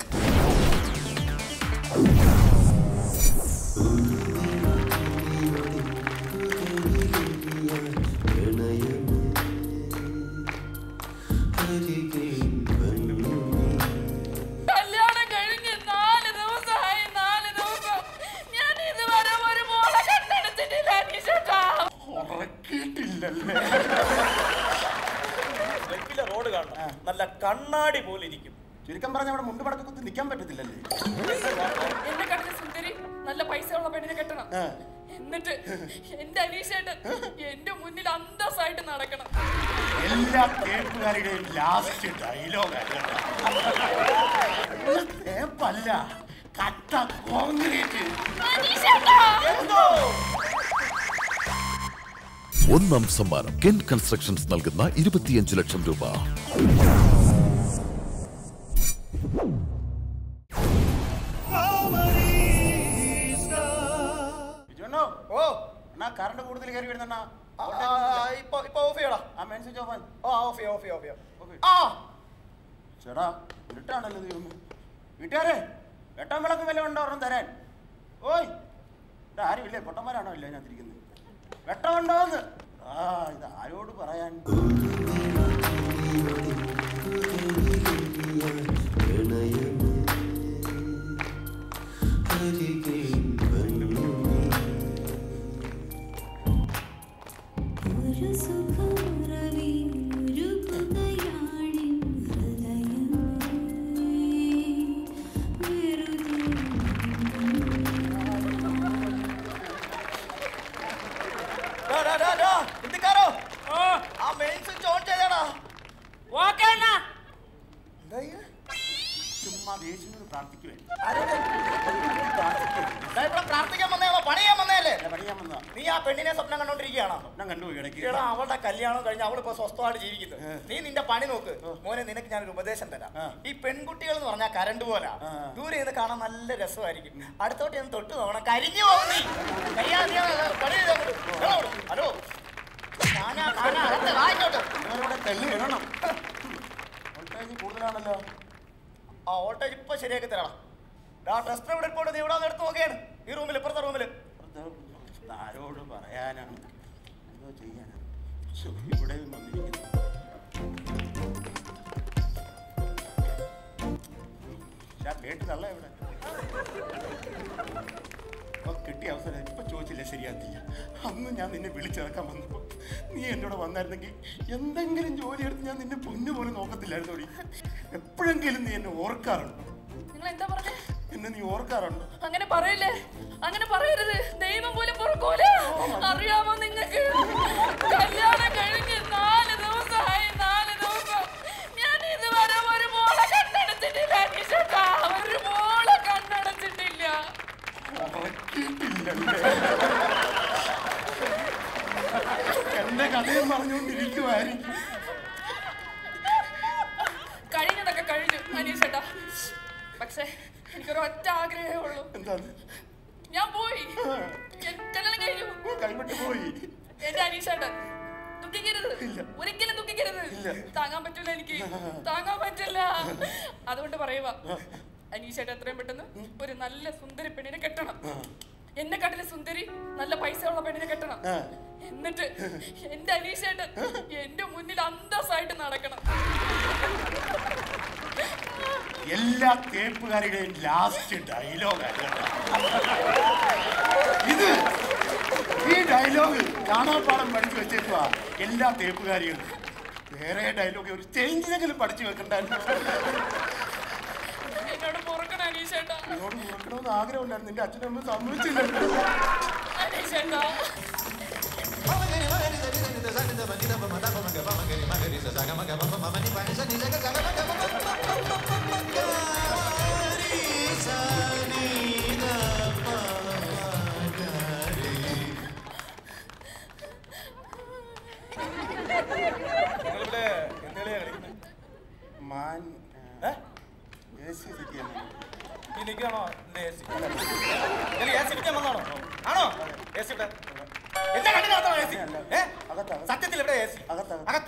കല്യാണം കഴിഞ്ഞ് 4 ദിവസമായി. 4 ദിവസം ഞാൻ ഇതുവരെ ഒരു മോളെ കണ്ടെടുത്തിട്ടില്ല അനീഷേട്ടാ. റോഡ് കാണണം, നല്ല കണ്ണാടി പോലെ ഇരിക്കും. ചുരുക്കം പറഞ്ഞ അവിടെ മുണ്ട് പടക്കം കുത്തി നിൽക്കാൻ പറ്റത്തില്ലല്ലേ? എന്നെ കണ്ടിട്ട് സുന്ദരി നല്ല പൈസ ഉള്ള പെണ്ണിനെ കെട്ടണം. എന്നിട്ട് എന്റെ അനീഷേട്ടൻ എന്റെ മുന്നിൽ അന്തസ്സായിട്ട് നടക്കണം. എല്ലാ കേൾപ്പുകാരുടെയും ലാസ്റ്റ് ഡയലോഗ് തേപ്പല്ല, കട്ട കോൺക്രീറ്റ്. ഒന്നാം സമ്മാനം കെൻ കൺസ്ട്രക്ഷൻസ് നൽകുന്ന 25 ലക്ഷം രൂപ. കറണ്ട് കൂടുതൽ കയറി വരുന്ന ഇപ്പൊ ഓഫ് ചെയ്യടാ. ആ മെയിൻ സ്വിച്ച് ഓഫ് ആയി. ഓഫ് ചെയ്യാം. ചേട്ടാ ഇരുട്ടാണല്ലോ വീട്ടുകാരെ. 8 വിളക്ക് വില ഉണ്ടോ തരാൻ? ഓയ് ആരുമില്ലേ? പൊട്ടന്മാരാണോ? ഇല്ല, ഞാൻ തിരിക്കുന്നത്. വെട്ടമുണ്ടോന്ന്. ഇത് ആരോട് പറയാൻ? ഒരു സുഖം രവി ഒരു പുകയാടി ഹൃദയം യേശുവിനോട് പ്രാർത്ഥിക്കുവേ. പ്രാർത്ഥിക്കാൻ വന്നേണോ പണിയാൻ വന്നേല്ലേ? പണിയാൻ വന്നതാ. നീ ആ പെണ്ണിനെ സ്വപ്നം കണ്ടോണ്ടിരിക്കുകയാണോ? സ്വപ്നം കണ്ടുപോയി ഇടയ്ക്ക്. എടാ അവളുടെ കല്യാണം കഴിഞ്ഞ് അവളിപ്പോ സ്വസ്ഥമായിട്ട് ജീവിക്കുന്നത്. നീ നിന്റെ പണി നോക്ക് മോനെ. നിനക്ക് ഞാനൊരു ഉപദേശം തരാം. ഈ പെൺകുട്ടികൾ എന്ന് പറഞ്ഞാൽ കരണ്ട് പോലാ. ദൂരെ നിന്ന് കാണാൻ നല്ല രസമായിരിക്കും. അടുത്തോട്ട് ഞാൻ തൊട്ട് നോക്കണം, കരിഞ്ഞു പോകും നീ. ഹലോ കൂടുതലാണല്ലോ. ആ വോൾട്ടേജ് ഇപ്പൊ ശരിയാക്കി തരണം. ടെസ്റ്റ് ഇവിടെ ഇപ്പോൾ നീ ഇവിടെ എടുത്ത് നോക്കിയാണ്. ഈ റൂമിൽ ഇപ്പുറത്തെ റൂമിൽ ആരോട് പറയാനാണ്, എന്തോ ചെയ്യാനാണ്. ഇവിടെ വന്നിരിക്കുന്നു. കേട്ടതല്ല ഇവിടെ കിട്ടിയ അവസരം ഇപ്പൊ ചോദിച്ചില്ല ശരിയാത്തില്ല. അന്ന് ഞാൻ നിന്നെ വിളിച്ചിറക്കാൻ വന്നപ്പോ നീ എന്നോട് വന്നായിരുന്നെങ്കിൽ എന്തെങ്കിലും ജോലി എടുത്ത് ഞാൻ നിന്നെ പൊന്നു പോലും നോക്കത്തില്ലായിരുന്നോടി. എപ്പോഴെങ്കിലും നീ എന്നെ ഓർക്കാറുണ്ടോ? എന്നെ നീ ഓർക്കാറുണ്ടോ? അങ്ങനെ പറയില്ലേ, അങ്ങനെ പറയരുത്. ദൈവം പോലും പൊറുക്കൂല. അറിയാമോ നിങ്ങൾക്ക്, കല്യാണം കഴിഞ്ഞ് 4 ദിവസമായി. 4 ദിവസം ഞാൻ ഇതുവരെ ഒരു മോളെ കണ്ണടച്ചിട്ടില്ല. ഒരു മോളെ കണ്ണടച്ചിട്ടില്ല. എന്റെ കഥയും പറഞ്ഞുകൊണ്ടിരിക്കുവായിരിക്കും. കഴിഞ്ഞതൊക്കെ കഴിഞ്ഞു അനീഷേട്ടാ. പക്ഷെ എനിക്കൊരു ഒറ്റ ആഗ്രഹമേ ഉള്ളൂ. എന്താണ്? ഞാൻ പോയി, കല്യാണം കഴിഞ്ഞു, കൈവിട്ട് പോയി. എന്റെ അനീഷേട്ടൻ ദുഃഖിക്കരുത്, ഒരിക്കലും ദുഃഖിക്കരുത്. താങ്ങാൻ പറ്റില്ല, എനിക്ക് താങ്ങാൻ പറ്റില്ല. അതുകൊണ്ട് പറയുക, അനീഷേട്ടൻ എത്രയും പെട്ടെന്ന് ഒരു നല്ല സുന്ദരി പെണ്ണിനെ കെട്ടണം. എന്നെക്കാട്ടിലും സുന്ദരി നല്ല പൈസയുള്ള പെണ്ണിനെ കെട്ടണം. എന്നിട്ട് എന്റെ അനീഷേട്ടൻ എന്റെ മുന്നിൽ അന്തസ്സായിട്ട് നടക്കണം. എല്ലാ തേപ്പുകാരുടെയും ലാസ്റ്റ് ഡയലോഗാണ് ഇത്. ഈ ഡയലോഗ് കാണാപ്പാടം പഠിച്ചു വെച്ചേക്കുവാ എല്ലാ തേപ്പുകാരികളും. വേറെ ഡയലോഗ് ഒരു ചേഞ്ചിനെങ്കിലും പഠിച്ചു വെക്കണ്ടായിരുന്നു. എന്നോട് പൊറുക്കണം അനീഷേട്ടാ. എന്നോട് പൊറുക്കണമെന്ന് ആഗ്രഹം ഉണ്ടായിരുന്നു. നിന്റെ അച്ഛനും അമ്മ സമ്മതിച്ചില്ല. അനീഷേട്ടാ മാൻ സത്യത്തിൽ ഇവിടെ അകത്ത്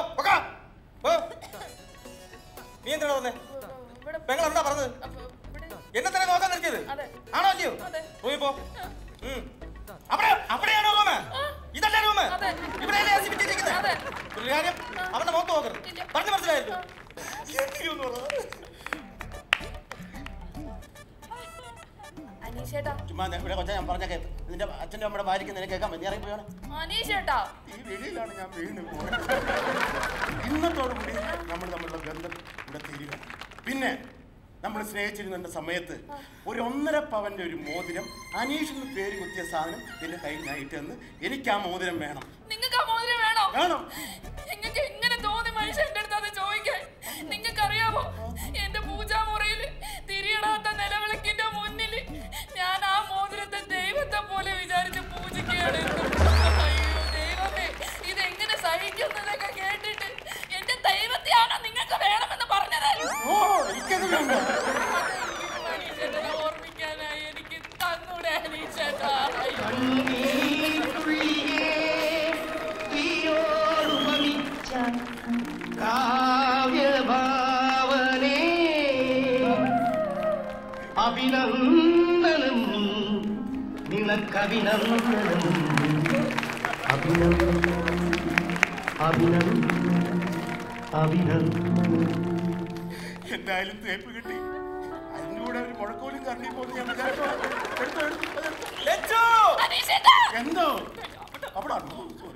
നീ എന്തിനാ വന്നേ? പെങ്ങൾ എന്താ പറഞ്ഞത്? എന്നെ തന്നെ നോക്കാൻ നിർത്തിയത് ആണോ അല്ലയോ? പോയി പോ. അവിടെയാണോ റൂമ്? ഇതല്ലേ റൂമ്? ഇവിടെയല്ലേ AC വിട്ടിരിക്കുന്നത്? ഒരു കാര്യം, അവന്റെ മുഖത്ത് നോക്കരുത്. പറഞ്ഞു മനസ്സിലായല്ലോ. ചുമ്മാ ഇവിടെ കൊച്ചാ ഞാൻ പറഞ്ഞ കേട്ട് നിന്റെ അച്ഛൻ്റെ അമ്മയുടെ ഭാര്യയ്ക്ക് നിന്നെ കേൾക്കാൻ പറ്റി ഇറങ്ങിപ്പോയാണ്. ഈ വെളിയിലാണ് ഞാൻ വീണ് പോയത്. ഇന്നത്തോടുകൂടി നമ്മൾ തമ്മിലുള്ള ബന്ധം ഇവിടെ തീരുക. പിന്നെ നമ്മൾ സ്നേഹിച്ചിരുന്ന സമയത്ത് ഒരു 1.5 പവന്റെ ഒരു മോതിരം അനീഷെന്ന് പേര് കുത്തിയ സാധനം നിന്റെ കയ്യിൽ ഞായിട്ട് തന്ന് എനിക്ക് ആ മോതിരം വേണം. നിങ്ങൾക്ക് ആ മോതിരം വേണോ? വേണം. നിങ്ങൾക്ക് എങ്ങനെ തോന്നി മനുഷ്യൻ എന്റെ അടുത്ത് അത് ചോദിക്കാൻ? നിങ്ങൾക്ക് അറിയാമോ, എന്റെ പൂജാമുറിയിൽ തിരിയിടാത്ത നിലവിളക്കിന്റെ മുന്നിൽ ഞാൻ ആ മോതിരത്തെ ദൈവത്തെ പോലെ വിചാരിച്ച് പൂജിക്കുകയാണ്. അയ്യോ ദൈവമേ, ഇതെങ്ങനെ സഹിക്കുന്നതൊക്കെ കേട്ടിട്ട് എന്റെ ദൈവത്തെയാണോ നിങ്ങൾക്ക് വേണമെന്ന് പറഞ്ഞത്? അനീഷേട്ടനെ ഓർമ്മിക്കാനായി എനിക്ക് തന്നൂടെ അനീഷേട്ടാ. കാവ്യഭാവനേ അഭിനന്ദനം നിനക്കഭിനന്ദനം അഭിനന്ദനം അഭിനന്ദനം അഭിനന്ദനം. എന്തായാലും തേപ്പ് കിട്ടി. അതിന്റെ കൂടെ ഒരു മുഴക്കോലും കറണ്ടി പോകുന്നു ഞാൻ വിചാരിച്ചു. എന്തോ അവിടെ സോറി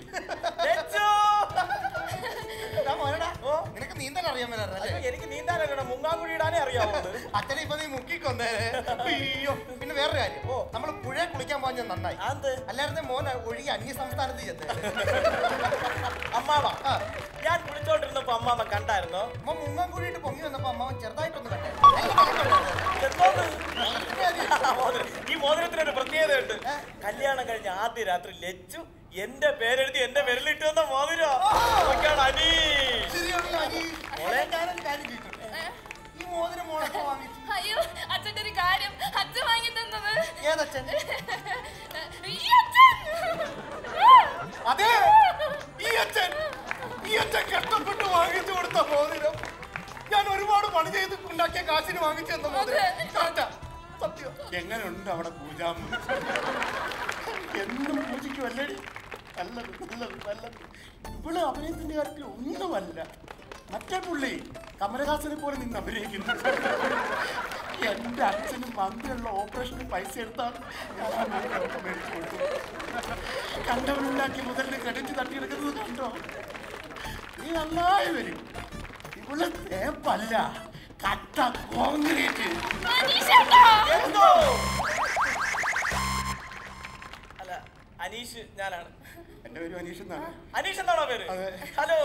നിനക്ക് നീന്താൻ അറിയാൻ മേലല്ലേ? എനിക്ക് നീന്താൻ അറിയണം, മുങ്ങാങ്കുഴി ഇടാനേ അറിയാം. അറിയാമോ? അച്ഛനെ ഇപ്പൊ നീ മുക്കിക്കൊന്നേ. അയ്യോ. പിന്നെ വേറൊരു കാര്യം, നമ്മൾ പുഴ കുളിക്കാൻ പോകാൻ നന്നായി. അല്ലായിരുന്നു മോൻ ഒഴുകി അന്യ സംസ്ഥാനത്ത് ചെന്നേ. അമ്മാവ, ഞാൻ കുളിച്ചോണ്ടിരുന്നപ്പോ അമ്മാവ കണ്ടായിരുന്നോ? അമ്മ മുങ്ങാൻ കൂടിയിട്ട് പൊങ്ങി വന്നപ്പോ അമ്മാവൻ ചെറുതായിട്ടൊന്ന് കണ്ടേ. ഈ മോതിരത്തിനൊരു പ്രത്യേകതയുണ്ട്. കല്യാണം കഴിഞ്ഞ ആദ്യ രാത്രി ലച്ചു എന്റെ പേരെഴുതി എന്റെ വിരലിട്ട് വന്ന മോതിരം. ഈ മോതിരം മോളൊക്കെ വാങ്ങിച്ചു. അയ്യോ, അച്ഛൻ്റെ ഒരു കാര്യം, അച്ഛൻ വാങ്ങി തന്നത്. ഏതച്ഛൻ? ഈ അച്ഛൻ. അതെ, ഈ അച്ഛൻ കഷ്ടപ്പെട്ട് വാങ്ങിച്ചു കൊടുത്ത മോതിരം. ഞാൻ ഒരുപാട് പണി ചെയ്ത് ഉണ്ടാക്കിയ കാശിന് വാങ്ങിച്ചു തന്ന മോതിരം. സത്യം. എങ്ങനെയുണ്ട് അവിടെ പൂജാമ? എന്നും പൂജിക്കുമല്ലേ? നല്ലത് നല്ലത് നല്ലത്. ഇവള് അഭിനയത്തിന്റെ കാര്യത്തിൽ ഒന്നുമല്ല. മറ്റേ പുള്ളി കമലഹാസനെ പോലെ നിന്ന് അഭിനയിക്കുന്നു. എന്റെ അച്ഛനും മന്ത്രിയുള്ള ഓപ്പറേഷന് പൈസ എടുത്താണ് ഞാൻ മേടിച്ചു കൊടുത്തു. കണ്ടവനുണ്ടാക്കി മുതലിന് ക്രെഡിറ്റ് തട്ടിയെടുക്കുന്നത് കണ്ടോ? നീ നന്നായി വരും. ഇവള് തേപ്പല്ല, കട്ട കോൺക്രീറ്റ്. അല്ല, അനീഷ് ഞാനാണ്. എന്റെ പേര് അനീഷ് എന്നാണ്. അനീഷ് എന്നാണോ പേര്? ഹലോ.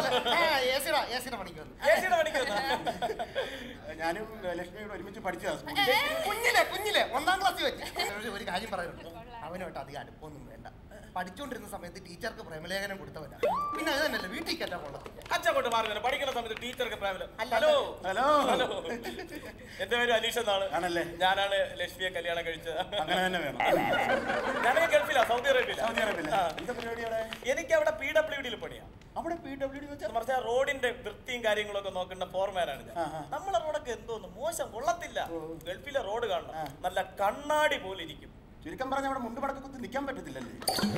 ഞാനും ലക്ഷ്മിയോട് ഒരുമിച്ച് പഠിച്ചതാ. കുഞ്ഞിലെ 1ാം ക്ലാസ്സിൽ വെച്ച് ഒരു കാര്യം പറയുന്നുണ്ട്. അവനോട്ട് അധികം അടുപ്പൊന്നും വേണ്ട. പഠിച്ചുകൊണ്ടിരുന്ന സമയത്ത് ടീച്ചർക്ക് പ്രേമലേഖനം കൊടുത്തവനാ. പിന്നെ അത് തന്നെയല്ലേ വീട്ടിൽ കയറ്റാൻ കൊള്ളാം. അച്ഛൻ കൊണ്ട് മാറി പഠിക്കുന്ന സമയത്ത് ടീച്ചർക്ക് പ്രേമലേഖനം. Hello hello hello. എന്റെ പേര് അനീഷ് എന്നാണ്. ആണല്ലേ? ഞാനാണ് ലക്ഷ്മിയെ കല്യാണം കഴിച്ചത്. അങ്ങനെ തന്നെ വേണം. ഞാനേ ഗൾഫിലാ, സൗദി അറേബ്യയിലാ. എനിക്ക് അവിടെ PWD പണിയാ. അവിടെ PWD വെച്ചാൽ മറിച്ച് റോഡിന്റെ വൃത്തിയും കാര്യങ്ങളൊക്കെ നോക്കുന്ന ഫോർമാനാണ് ഞാൻ. നമ്മളെ റോഡൊക്കെ എന്തോന്ന് മോശം, കൊള്ളത്തില്ല. ഗൾഫിലെ റോഡ് കാണണം, നല്ല കണ്ണാടി പോലെ ഇരിക്കും. ചുരുക്കം പറഞ്ഞ അവിടെ മുണ്ട് പടക്കം കുത്തി നിൽക്കാൻ പറ്റത്തില്ലല്ലേ?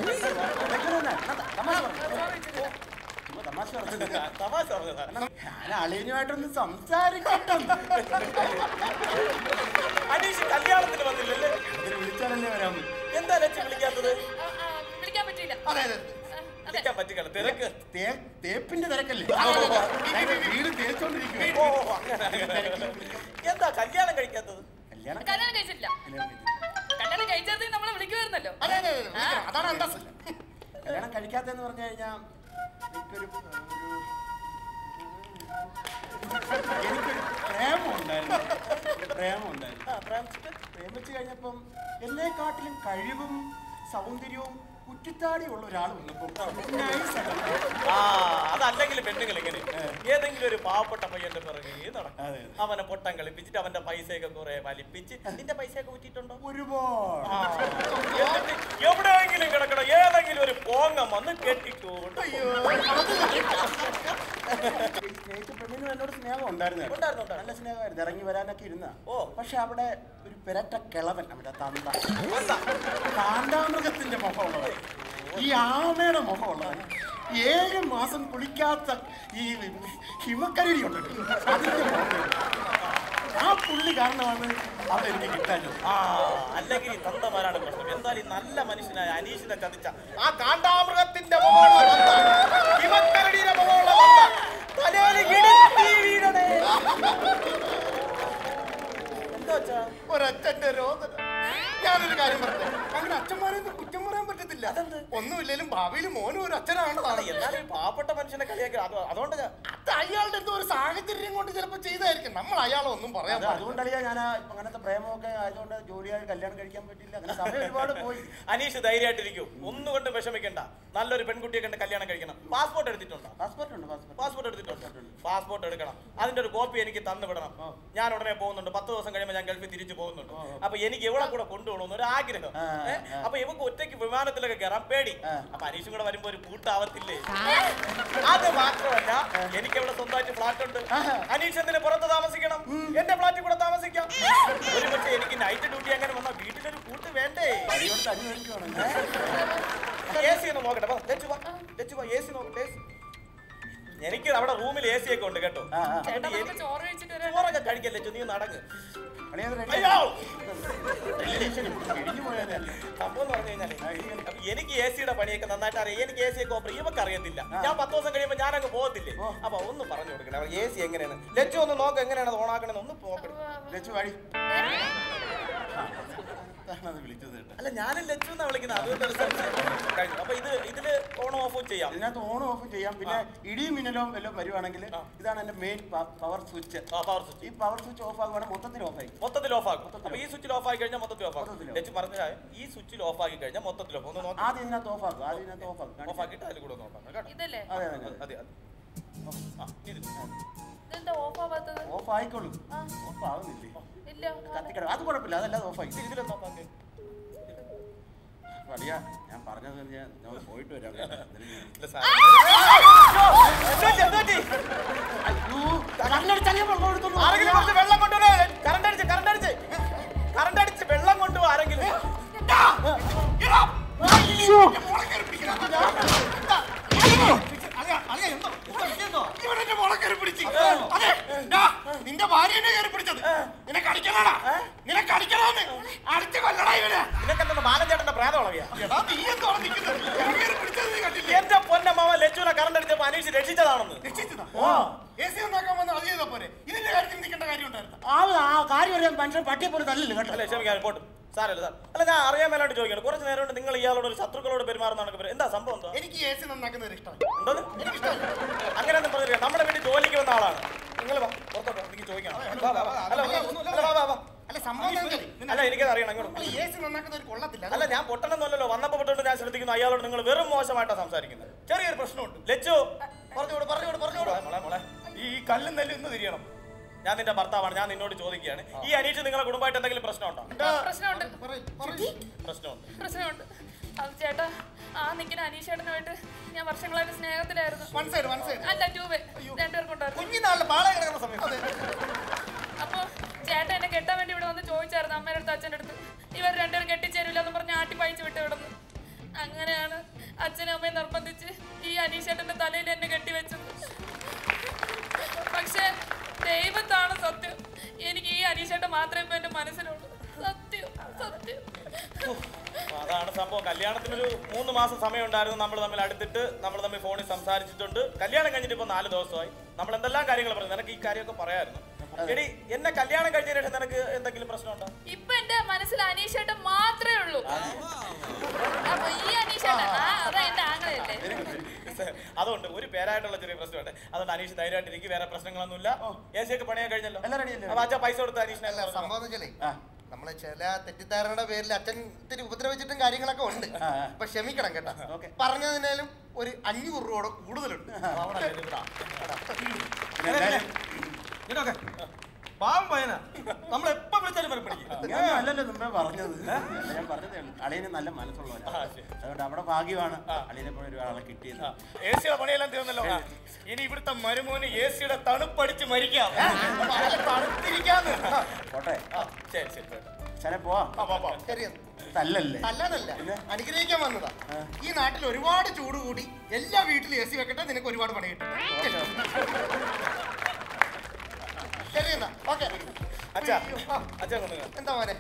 തമാശ പറഞ്ഞതാ. ഞാൻ അളിയനുമായിട്ടൊന്ന് സംസാരിക്കട്ടെ. അനീഷ് കല്യാണത്തിന് വന്നില്ലല്ലേ? വിളിച്ചാലല്ലേ വരാൻ. എന്താ ലക്ഷ്യം വിളിക്കാത്തത്? വിളിക്കാൻ പറ്റിയില്ല. വിളിക്കാൻ പറ്റില്ല, തിരക്ക്. തേപ്പിന്റെ തിരക്കല്ലേ? വീട് തേച്ചോണ്ടിരിക്കും. എന്താ കല്യാണം കഴിക്കാത്തത്? കല്യാണം കഴിച്ചിട്ടില്ല. കല്യാണം കഴിച്ചാൽ നമ്മളെ വിളിക്കുമായിരുന്നല്ലോ. അതാണ് അന്തസ്. കല്യാണം കഴിക്കാത്തെന്ന് പറഞ്ഞു കഴിഞ്ഞാൽ എനിക്കൊരു പ്രേമമുണ്ടായിരുന്നു. പ്രേമിച്ചു കഴിഞ്ഞപ്പം എന്നെക്കാട്ടിലും കഴിവും സൗന്ദര്യവും കുറ്റിത്താടിയുള്ള ഒരാൾ വന്നപ്പോ അതല്ലെങ്കിൽ പെണ്ണുങ്ങൾ ഇങ്ങനെ ഏതെങ്കിലും ഒരു പാവപ്പെട്ട പയ്യന്റെ പിറകെ നടക്കും. അവനെ പൊട്ടം കളിപ്പിച്ചിട്ട് അവന്റെ പൈസയൊക്കെ കുറെ വലിപ്പിച്ച്. നിന്റെ പൈസയൊക്കെ ഊറ്റിട്ടുണ്ടോ? ഒരുപാട്. എവിടെയെങ്കിലും കിടക്കണം, ഏതെങ്കിലും ഒരു പോങ്ങം വന്ന് കെട്ടിക്കൊണ്ട്. പെണ്ണിനും എന്നോട് സ്നേഹം ഉണ്ടായിരുന്നു. നല്ല സ്നേഹമായിരുന്നു. ഇറങ്ങി വരാനൊക്കെ ഇരുന്ന. പക്ഷെ അവിടെ ഒരു പെരട്ട കിളവൻ, അവിടെ കാണ്ടാമൃഗത്തിന്റെ മുഖമുള്ളവൻ, ഈ ആമയുടെ മുഖമുള്ളവൻ, 7 മാസം കുളിക്കാത്ത ഈ ഹിമക്കരടി ഉണ്ടല്ലോ, അതിന്റെ മുഖം. ആ പുള്ളി കാരണമാണ് അവിടെ എനിക്ക് കിട്ടാഞ്ഞത്. അല്ലെങ്കിൽ തന്തമാരാണ് പ്രശ്നം. എന്തായാലും നല്ല മനുഷ്യനായ അനീഷിനെ ചതിച്ച ആ കാണ്ടാമൃഗത്തിന്റെ മുഖമുള്ള ഹിമക്കരടിയുടെ മുഖമുള്ള ഒരച്ഛന്റെ രോദന. ഞാനൊരു കാര്യം പറഞ്ഞേ, അങ്ങനെ അച്ഛന്മാരെയൊന്നും കുറ്റം പറയാൻ പറ്റത്തില്ല. ഒന്നുമില്ലേലും ഭാവിയിൽ മോനും ഒരു അച്ഛനാണെന്നാണ്. എന്നാലും പാവപ്പെട്ട മനുഷ്യനെ കളിയാക്കി. അതുകൊണ്ട് അത് അയാളുടെ എന്തോ ഒരു സാഹചര്യം കൊണ്ട് ചിലപ്പോൾ ചെയ്തായിരിക്കും. നമ്മൾ അയാളെ ഒന്നും പറയാം. അതുകൊണ്ടല്ല ഞാൻ അങ്ങനത്തെ പ്രേമമൊക്കെ ആയതുകൊണ്ട് ജോലിയായി കല്യാണം കഴിക്കാൻ പറ്റില്ല. അങ്ങനെ സമയം ഒരുപാട് പോയി. അനീഷ് ധൈര്യമായിട്ടിരിക്കും, ഒന്നുകൊണ്ട് വിഷമിക്കണ്ട. നല്ലൊരു പെൺകുട്ടിയെ കണ്ട് കല്യാണം കഴിക്കണം. പാസ്പോർട്ട് എടുത്തിട്ടുണ്ടോ? പാസ്പോർട്ട് എടുത്തിട്ടുണ്ട്. പാസ്പോർട്ട് എടുക്കണം. അതിന്റെ ഒരു കോപ്പി എനിക്ക് തന്നു വിടണം. ഞാൻ ഉടനെ പോകുന്നുണ്ട്. 10 ദിവസം കഴിയുമ്പോൾ ഞാൻ ഗൾഫിൽ തിരിച്ചു പോകുന്നുണ്ട്. അപ്പൊ എനിക്ക് ഇവളെ കൂടെ കൊണ്ടുപോകണമെന്ന് ഒരു ആഗ്രഹം. അപ്പൊ ഇവക്ക് ഒറ്റയ്ക്ക് വിമാനത്തിലൊക്കെ കയറാൻ പേടി. അപ്പൊ അനീഷും കൂടെ വരുമ്പോ ഒരു കൂട്ടാവത്തില്ലേ? അത് മാത്രമല്ല, എനിക്ക് ഇവിടെ സ്വന്തമായിട്ട് ഫ്ലാറ്റ് ഉണ്ട്. അനീഷ് എന്തിന് പുറത്ത് താമസിക്കണം? എന്റെ ഫ്ലാറ്റിൽ കൂടെ താമസിക്കാം. ഒരു പക്ഷേ എനിക്ക് നൈറ്റ് ഡ്യൂട്ടി അങ്ങനെ വന്നാൽ വീട്ടിലൊരു കൂട്ട് വേണ്ടേ? AC ഒന്ന് നോക്കട്ടെ. AC നോക്കട്ടെ. എനിക്ക് അവിടെ റൂമിൽ AC ഒക്കെ ഉണ്ട് കേട്ടോ. ചോറൊക്കെ കഴിക്കല്ലേ, നീ നടങ്ങ്. ഇടിഞ്ഞു പോയാലേ. സംഭവം എന്ന് പറഞ്ഞു കഴിഞ്ഞാല് എനിക്ക് എ സിയുടെ പണിയൊക്കെ നന്നായിട്ട് അറിയാം. എനിക്ക് എ സി ഒക്കെ ഓപ്പറേറ്റ് ഇവർക്ക് അറിയത്തില്ല. ഞാൻ 10 ദിവസം കഴിയുമ്പോൾ ഞാനങ്ങ് പോകത്തില്ലേ. അപ്പൊ ഒന്ന് പറഞ്ഞു കൊടുക്കണം എ സി എങ്ങനെയാണ്. ലച്ചു ഒന്ന് നോക്ക് എങ്ങനെയാണ് അത് ഓണാക്കണമെന്ന് ഒന്ന് നോക്കണം. ലച്ചു വഴി വിളിച്ചത് കേട്ടോ. അല്ല ഞാനും ലച്ചു എന്നാ വിളിക്കുന്നത്. അതുകൊണ്ട് കഴിഞ്ഞു. അപ്പൊ ഇതില് ഓൺ ഓഫും ചെയ്യാം. ഇതിനകത്ത് ഓൺ ഓഫ് ചെയ്യാം. പിന്നെ ഇടിയും മിന്നലും എല്ലാം വരുവാണെങ്കിൽ ഇതാണ് എന്റെ main power switch. Power switch. ഈ പവർ സ്വിച്ച് ഓഫ് ആകുവാണെങ്കിൽ മൊത്തത്തിൽ ഓഫ് ആയി. മൊത്തത്തിൽ ഓഫ് ആകും. അപ്പൊ ഈ സ്വിച്ചിൽ ഓഫ് ആയി കഴിഞ്ഞാൽ മൊത്തത്തിൽ ഓഫ് ആകും. ലച്ചു പറഞ്ഞാൽ ഈ സ്വിച്ചിൽ ഓഫ് ആക്കി കഴിഞ്ഞാൽ മൊത്തത്തിൽ ഓഫ്. ഒന്ന് നോക്കാം. ആദ്യം ഇതിനകത്ത് ഓഫ് ആക്കും. ആദ്യം ഇതിനകത്ത് ഓഫ് ആക്കും. ഓഫ് ആക്കിയിട്ട് അതിൽ കൂടെ നോക്കാം കേട്ടോ. ഇതല്ലേ? അതെ അതെ അതെ അതെ. ഇതെന്താ ഓഫ് ആവാത്തത്? ഓഫ് ആയിക്കോളൂ. ഓഫ് ആവുന്നില്ലേ? ഇല്ല. കത്തിക്കട അത് കുഴപ്പമില്ല. അതല്ലാതെ ഓഫ് ആയി. ഇതിലൊന്ന് ഓഫ് ആക്കി. അറിയാ ഞാൻ പറഞ്ഞത് ഞാൻ പോയിട്ട് വരാം. വെള്ളം കൊണ്ടുവരാ. കറണ്ട് അടിച്ച് വെള്ളം കൊണ്ടുപോകും ആരെങ്കിലും. നിന്റെ ഭാര്യനെ കയറി പിടിച്ചത് നിനക്ക് അടിക്കണാ. നിനക്ക് അടിക്കണോന്ന് അടിച്ച് കൊല്ലടാ ഇവനെ. നിനക്കെന്താ ബാലഞ്ചേട്ടന്റെ പ്രാതളവിയാ? എന്റെ പൊന്നമ്മ ലച്ചുവിനെ കറണ്ട് അടിച്ചപ്പോ അനീഷ് രക്ഷിച്ചതാണെന്ന്. ഇതിന്റെ കാര്യത്തിൽ നിൽക്കേണ്ട കാര്യം ഉണ്ടായിരുന്നു. കാര്യം അറിയാൻ മനുഷ്യൻ പട്ടിയെ പോലെ തല്ലില്ല കേട്ടോ. അല്ലെ ക്ഷമിക്കാൻ പോട്ട് സാരല്ല സാർ. അല്ല ഞാൻ അറിയാൻ മേലാണ്ട് ചോദിക്കണം. കുറച്ച് നേരം കൊണ്ട് നിങ്ങൾ ഇയാളോട് ഒരു ശത്രുക്കളോട് പെരുമാറുന്നതാണ്. എന്താ സംഭവം? എന്താ? എനിക്ക് എ സി നന്നാക്കുന്നത് ഇഷ്ടമാണ്. എന്തോ അങ്ങനെയൊന്നും പറഞ്ഞില്ല. നമ്മുടെ വീട്ടിൽ ജോലിക്ക് വന്ന ആളാണ് നിങ്ങൾ. പുറത്തോട്ടോ എനിക്ക് ചോദിക്കണം. അല്ല സംഭവം അല്ല എനിക്കത് അറിയണം. എ സി നന്നാക്കുന്ന ഒരു കൊള്ളത്തില്ല. അല്ല ഞാൻ പൊട്ടണമെന്നല്ലോ. വന്നപ്പോ പൊട്ടോട്ട് ഞാൻ ശ്രദ്ധിക്കുന്നു. അയാളോട് നിങ്ങൾ വെറും മോശമായിട്ടാണ് സംസാരിക്കുന്നത്. ചെറിയൊരു പ്രശ്നമുണ്ട്. ലച്ചു മോളെ ഈ കല്ലും നെല്ലും ഇന്ന് തിരിയണം. ഞാൻ നിന്റെ ഭർത്താവാണ്. ഞാൻ നിന്നോട് ചോദിക്കുകയാണ്. ഈ അനീഷ് നിങ്ങളെ കുടുംബമായിട്ട് എന്തെങ്കിലും പ്രശ്നമുണ്ടോ? പ്രശ്നമുണ്ട്. അത് ചേട്ടാ ആ നിൽക്കുന്ന അനീഷേട്ടനുമായിട്ട് ഞാൻ വർഷങ്ങളായിട്ട് സ്നേഹത്തിലായിരുന്നു. അല്ല 2 വേ രണ്ടുപേർക്കുണ്ടായിരുന്നു. അപ്പൊ ചേട്ടൻ എന്നെ കെട്ടാൻ വേണ്ടി ഇവിടെ വന്ന് ചോദിച്ചായിരുന്നു അമ്മയുടെ അടുത്ത് അച്ഛൻ്റെ അടുത്ത്. ഇവർ രണ്ടുപേരും കെട്ടിച്ചേരില്ല എന്ന് പറഞ്ഞ് ആട്ടി പായിച്ച് വിട്ട് വിടുന്നു. അങ്ങനെയാണ് അച്ഛനും അമ്മയും നിർബന്ധിച്ച് ഈ അനീഷേട്ടന്റെ തലയിൽ എന്നെ കെട്ടിവെച്ചത്. പക്ഷെ ദൈവത്താണ് സത്യം. എനിക്ക് ഈ അനീഷേട്ടൻ മാത്രമേ ഇപ്പൊ എന്റെ മനസ്സിലുള്ളൂ. സത്യം സത്യം. അതാണ് സംഭവം. കല്യാണത്തിനൊരു 3 മാസം സമയം ഉണ്ടായിരുന്നു. നമ്മൾ തമ്മിൽ അടുത്തിട്ട് നമ്മൾ തമ്മിൽ ഫോണിൽ സംസാരിച്ചിട്ടുണ്ട്. കല്യാണം കഴിഞ്ഞിട്ട് ഇപ്പൊ 4 ദിവസമായി. നമ്മൾ എന്തെല്ലാം കാര്യങ്ങൾ പറഞ്ഞു. നിനക്ക് ഈ കാര്യമൊക്കെ പറയായിരുന്നു. എടി എന്നെ കല്യാണം കഴിഞ്ഞ ശേഷം നിനക്ക് എന്തെങ്കിലും പ്രശ്നമുണ്ടോ? ഇപ്പൊ എന്റെ മനസ്സിൽ അനീഷേട്ടൻ മാത്രമേ ഉള്ളൂ. അപ്പൊ ഈ അനീഷേട്ടൻ അതാ എന്റെ ആങ്ങളയല്ലേ. അതുകൊണ്ട് ഒരു പേരായിട്ടുള്ള ചെറിയ പ്രശ്നമുണ്ട്. അതുകൊണ്ട് അനീഷ് ധൈര്യമായിട്ട് എനിക്ക് വേറെ പ്രശ്നങ്ങളൊന്നുമില്ല. എ സി ഒക്കെ പണിയാൻ കഴിഞ്ഞല്ലോ. അപ്പൊ അച്ഛൻ പൈസ കൊടുത്ത അനീഷിനെ സംഭവം നമ്മളെ ചില തെറ്റിദ്ധാരണയുടെ പേരിൽ അച്ഛൻ ഇത്തിരി ഉപദ്രവിച്ചിട്ടും കാര്യങ്ങളൊക്കെ ഉണ്ട്. അപ്പൊ ക്ഷമിക്കണം കേട്ടോ. പറഞ്ഞതിനാലും ഒരു 500 രൂപയുടെ കൂടുതലുണ്ട്. പാവം പയ്യനാ. നമ്മൾ എപ്പോ വിളിച്ചാലും അല്ലല്ലോ മുമ്പേ പറഞ്ഞത്. ഞാൻ പറഞ്ഞതേ ഉള്ളൂ. അളിയന് നല്ല മനസ്സുള്ളവരാ. അതുകൊണ്ട് അവിടെ ഭാഗ്യമാണ് അളിയനെ പോലെ ഒരാളെ കിട്ടിയത്. എ സിയുടെ പണിയെല്ലാം തീർന്നല്ലോ. ഇനി ഇവിടുത്തെ മരുമോന് എ സിയുടെ തണുപ്പടിച്ച് മരിക്കാം. തണുത്തിരിക്കാന്ന്. പോട്ടെ. ശരി ശരി ശരി പോവാം. തല്ലല്ലേ? തല്ലാനല്ല, അനുഗ്രഹിക്കാൻ വന്നതാ. ഈ നാട്ടിൽ ഒരുപാട് ചൂട് കൂടി എല്ലാ വീട്ടിലും എ സി വെക്കട്ടെ. നിനക്ക് ഒരുപാട് പണി കിട്ടും. ശരി എന്നാ ഓക്കെ. എന്താ മോനെ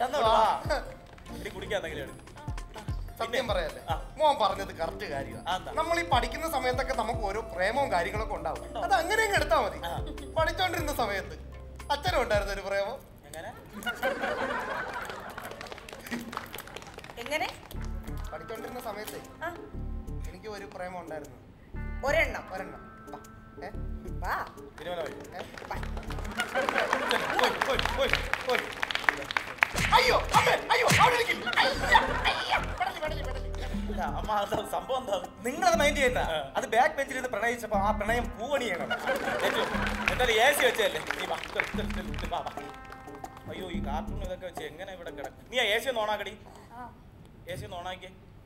സത്യം പറയല്ലേ, മോൻ പറഞ്ഞത് കറക്റ്റ് കാര്യമാണ്. നമ്മൾ ഈ പഠിക്കുന്ന സമയത്തൊക്കെ നമുക്ക് ഓരോ പ്രേമവും കാര്യങ്ങളൊക്കെ ഉണ്ടാവും. അത് അങ്ങനെ എടുത്താ മതി. പഠിച്ചോണ്ടിരുന്ന സമയത്ത് അച്ഛനും ഉണ്ടായിരുന്നു ഒരു പ്രേമം. എങ്ങനെ പഠിച്ചോണ്ടിരുന്ന സമയത്ത് എനിക്ക് ഒരു പ്രേമം ഉണ്ടായിരുന്നു. ഒരെണ്ണം അയ്യോ അയ്യോ സംഭവം എന്താ നിങ്ങളത് മൈൻഡ് ചെയ്യുന്ന? അത് ബാക്ക് ബെഞ്ചിൽ നിന്ന് പ്രണയിച്ചപ്പോ ആ പ്രണയം പൂവണിയാണ്. എന്തായാലും എ സി വെച്ചല്ലേ. അയ്യോ ഈ കാർട്ടൂൺ ഇതൊക്കെ വെച്ച് എങ്ങനെ ഇവിടെ കിടക്കും? നീ എ സി ഒന്ന് ഓണാക്കടി. എ സി ഒന്ന് ഓണാക്കിയേ.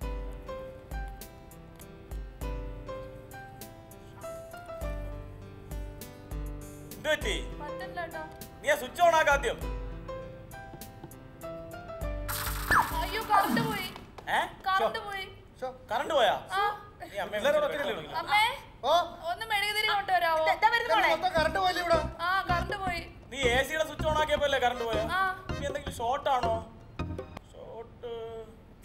എന്ത് പറ്റി? നീ ആ സ്വിച്ച് ഓൺ ആക്കാദ്യം. കറണ്ട് പോയാ? നീ എ സിയുടെ സ്വിച്ച് ഓൺ ആക്കിയപ്പോ അല്ലേ കറണ്ട് പോയാ? നീ എന്തെങ്കിലും ഷോർട്ട് ആണോ?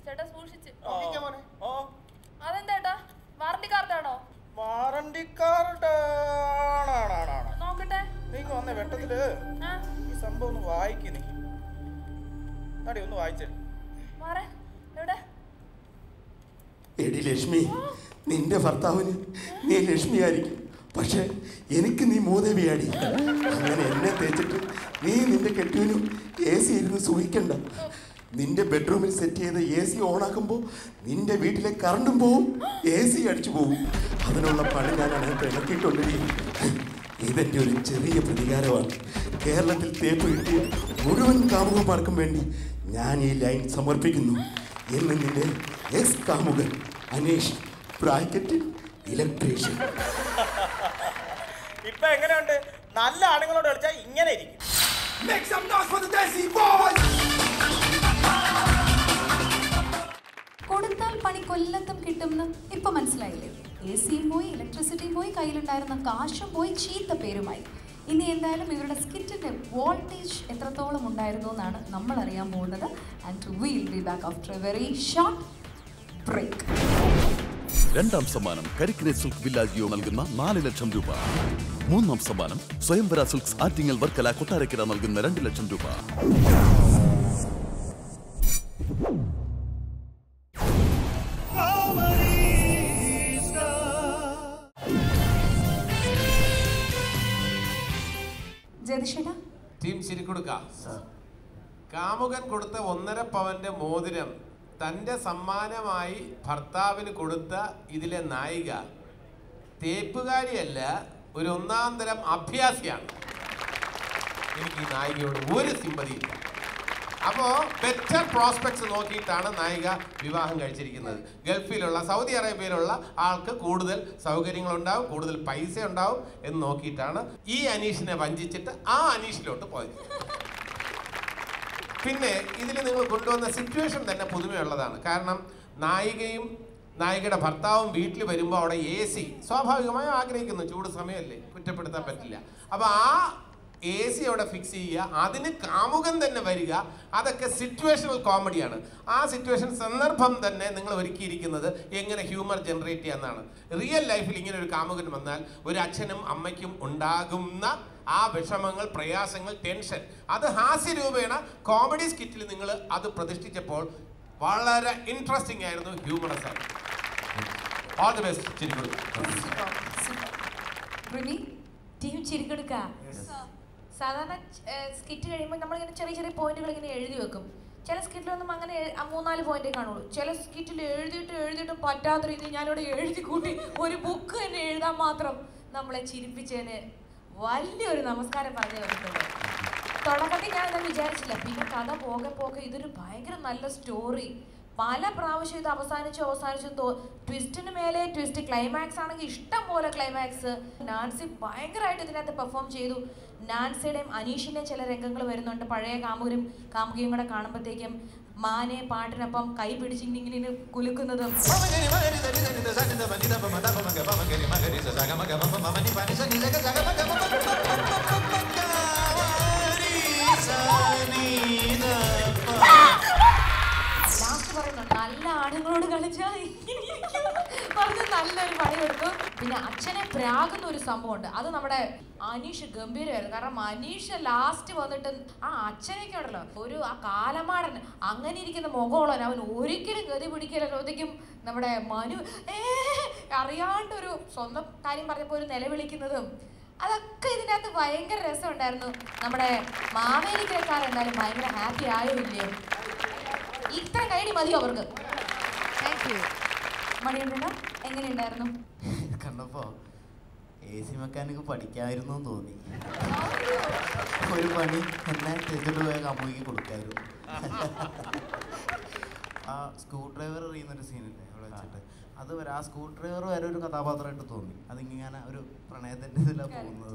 ചേട്ടാ സൂക്ഷിച്ച്. ഓ അതെന്താ വാറണ്ടി കാർഡാണോ? വാറണ്ടി കാർഡ് നോക്കട്ടെ. നീക്ക് വന്ന വെട്ടത്തില് ഈ സംഭവം ഒന്ന് വായിക്ക്. നീ തടി ഒന്ന് വായിച്ചേ. എവിടെ? എടി ലക്ഷ്മി, നിന്റെ ഭർത്താവിന് നീ ലക്ഷ്മിയായിരിക്കും, പക്ഷെ എനിക്ക് നീ മൂദേവിയാടി. അങ്ങനെ എന്നെ തേച്ചിട്ട് നീ നിന്റെ കെട്ടിയവനും AC ഇരുന്ന് സുഖിക്കണ്ട. നിന്റെ ബെഡ്റൂമിൽ സെറ്റ് ചെയ്ത AC ഓണാക്കുമ്പോൾ നിന്റെ വീട്ടിലെ കറണ്ടും പോവും, AC അടിച്ചു പോവും. അതിനുള്ള പണി ഞാൻ അതിനകത്ത് ഇളക്കിയിട്ടുണ്ടെടി. ഇതെൻ്റെ ഒരു ചെറിയ പ്രതികാരമാണ്. കേരളത്തിൽ തേപ്പ് കിട്ടിയ മുഴുവൻ കാമുകന്മാർക്കും വേണ്ടി ഞാൻ ഈ ലൈൻ സമർപ്പിക്കുന്നു. എന്ന് നിന്റെ എക്സ് കാമുകൻ അനീഷ്, ബ്രാക്കറ്റിൽ ഇലക്ട്രീഷ്യൻ. ഇപ്പൊ എങ്ങനെയുണ്ട്? നല്ല ആണുങ്ങളോട് കളിച്ചാൽ ഇങ്ങനെ ഇരിക്കും. കൊടുത്താൽ പണി കൊല്ലത്തും കിട്ടുമെന്ന് ഇപ്പൊ മനസ്സിലായില്ലേ? AC-യും പോയി, ഇലക്ട്രിസിറ്റിയും പോയി, കയ്യിലുണ്ടായിരുന്ന കാശും പോയി, ചീത്ത പേരുമായി. ഇനി എന്തായാലും ഇവരുടെ സ്കിറ്റിന്റെ വോൾട്ടേജ് എത്രത്തോളം ഉണ്ടായിരുന്നു എന്നാണ് നമ്മൾ അറിയാൻ പോകുന്നത്. And will be back after a very short break. രണ്ടാം സമ്മാനം കരിക്കിനെ സിൽക്ക് വില്ലാജിയോ നൽകുന്ന 4 ലക്ഷം രൂപ. മൂന്നാം സമ്മാനം സ്വയംവര സിൽക്സ് ആറ്റിങ്ങൽ വർക്കല കൊട്ടാരക്കര നൽകുന്ന 2 ലക്ഷം രൂപ. ടീം ശരിക്കൊടുക്ക. കാമുകൻ കൊടുത്ത 1.5 പവന്റെ മോതിരം തന്റെ സമ്മാനമായി ഭർത്താവിന് കൊടുത്ത ഇതിലെ നായിക തേപ്പുകാരിയല്ല, ഒരു ഒന്നാം തരം അഭ്യാസിയാണ്. എനിക്ക് ഈ നായികയോട് ഒരു സിമ്പതിയില്ല. അപ്പോൾ ബെറ്റർ പ്രോസ്പെക്ട്സ് നോക്കിയിട്ടാണ് നായിക വിവാഹം കഴിച്ചിരിക്കുന്നത്. ഗൾഫിലുള്ള, സൗദി അറേബ്യയിലുള്ള ആൾക്ക് കൂടുതൽ സൗകര്യങ്ങളുണ്ടാവും, കൂടുതൽ പൈസ ഉണ്ടാവും എന്ന് നോക്കിയിട്ടാണ് ഈ അനീഷിനെ വഞ്ചിച്ചിട്ട് ആ അനീഷിലോട്ട് പോയത്. പിന്നെ ഇതിൽ നിങ്ങൾ കൊണ്ടുവന്ന സിറ്റുവേഷൻ തന്നെ പുതുമയുള്ളതാണ്. കാരണം നായികയും നായികയുടെ ഭർത്താവും വീട്ടിൽ വരുമ്പോൾ അവിടെ AC സ്വാഭാവികമായും ആഗ്രഹിക്കുന്നു. ചൂട് സമയമല്ലേ, കുറ്റപ്പെടുത്താൻ പറ്റില്ല. അപ്പോൾ ആ AC അവിടെ ഫിക്സ് ചെയ്യുക, അതിന് കാമുകൻ തന്നെ വരിക, അതൊക്കെ സിറ്റുവേഷണൽ കോമഡിയാണ്. ആ സിറ്റുവേഷൻ സന്ദർഭം തന്നെ നിങ്ങൾ ഒരുക്കിയിരിക്കുന്നത് എങ്ങനെ ഹ്യൂമർ ജനറേറ്റ് ചെയ്യാന്നാണ്. റിയൽ ലൈഫിൽ ഇങ്ങനെ ഒരു കാമുകൻ വന്നാൽ ഒരു അച്ഛനും അമ്മയ്ക്കും ഉണ്ടാകുന്ന ആ വിഷമങ്ങൾ, പ്രയാസങ്ങൾ, ടെൻഷൻ, അത് ഹാസ്യരൂപേണ കോമഡി സ്കിറ്റിൽ നിങ്ങൾ അത് പ്രതിഷ്ഠിച്ചപ്പോൾ വളരെ ഇൻട്രസ്റ്റിംഗ് ആയിരുന്നു, ഹ്യൂമറസ് ആയിരുന്നു. All the best. ടീം ചിരിക്കെടുക്ക. സാധാരണ സ്കിറ്റ് കഴിയുമ്പോൾ നമ്മളിങ്ങനെ ചെറിയ ചെറിയ പോയിന്റുകൾ ഇങ്ങനെ എഴുതി വെക്കും. ചില സ്കിറ്റിലൊന്നും അങ്ങനെ 3-4 പോയിന്റേ കാണുള്ളൂ. ചില സ്കിറ്റിൽ എഴുതിയിട്ടും പറ്റാത്ത രീതിയിൽ ഞാനിവിടെ എഴുതി കൂട്ടി ഒരു ബുക്ക് തന്നെ എഴുതാൻ മാത്രം നമ്മളെ ചിരിപ്പിച്ചതിന് വലിയൊരു നമസ്കാരം പറഞ്ഞു തന്നിട്ടുണ്ട്. തുടക്കത്തിൽ ഞാനത് വിചാരിച്ചില്ല. പിന്നെ കഥ പോകെ ഇതൊരു ഭയങ്കര നല്ല സ്റ്റോറി. പല പ്രാവശ്യം ഇത് അവസാനിച്ചു ട്വിസ്റ്റിന് മേലെ ട്വിസ്റ്റ്. ക്ലൈമാക്സ് ആണെങ്കിൽ ഇഷ്ടം പോലെ ക്ലൈമാക്സ്. നാൻസി ഭയങ്കരമായിട്ട് ഇതിനകത്ത് പെർഫോം ചെയ്തു. നാൻസിയുടെയും അനീഷിൻ്റെയും ചില രംഗങ്ങൾ വരുന്നുണ്ട്. പഴയ കാമുകിയും കൂടെ കാണുമ്പോഴത്തേക്കും മാനെ പാട്ടിനൊപ്പം കൈ പിടിച്ചിങ്ങനെ കുലുക്കുന്നതും ലാസ്റ്റ് പറയുന്നു നല്ല ആണുങ്ങളോട് കളിച്ചാൽ പറഞ്ഞ് നല്ലൊരു പണി കൊടുത്തു. പിന്നെ അച്ഛനെ പ്രാകുന്ന ഒരു സംഭവമുണ്ട്. അത് നമ്മുടെ അനീഷ് ഗംഭീരമായിരുന്നു. കാരണം അനീഷ് ലാസ്റ്റ് വന്നിട്ട് ആ അച്ഛനൊക്കെ ഉണ്ടല്ലോ, ആ കാലമാടൻ അങ്ങനെ ഇരിക്കുന്ന മുഖമുള്ളവൻ, അവൻ ഒരിക്കലും ഗതി പിടിക്കലോത്തേക്കും നമ്മുടെ മനു അറിയാണ്ടൊരു സ്വന്തം കാര്യം പറഞ്ഞപ്പോൾ ഒരു നിലവിളിക്കുന്നതും അതൊക്കെ ഇതിനകത്ത് ഭയങ്കര രസമുണ്ടായിരുന്നു. നമ്മുടെ മാവേലിക്കരക്കാരെന്തായാലും ഭയങ്കര ഹാപ്പി ആയോ ഇല്ലയോ? ഇത്ര കൈഡി മതിയോ അവർക്ക്? മണിയുണ്ടോ? എങ്ങനെയുണ്ടായിരുന്നു? കണ്ടപ്പോ AC മെക്കാനിക്ക് പഠിക്കായിരുന്നു തോന്നി. ഒരു പണി എന്നെ തെറ്റിട്ട് പോയ കമ്പനിക്ക് കൊടുക്കായിരുന്നു. ആ സ്ക്രൂ ഡ്രൈവർ എറിയുന്നൊരു സീനില്ലേ അവിടെ വെച്ചിട്ട്, അത് വരെ ആ സ്ക്രൂ ഡ്രൈവർ വരെ ഒരു കഥാപാത്രമായിട്ട് തോന്നി. അതിങ്ങനെ ഒരു പ്രണയത്തിന്റെ ഇതിലാണ് പോകുന്നത്.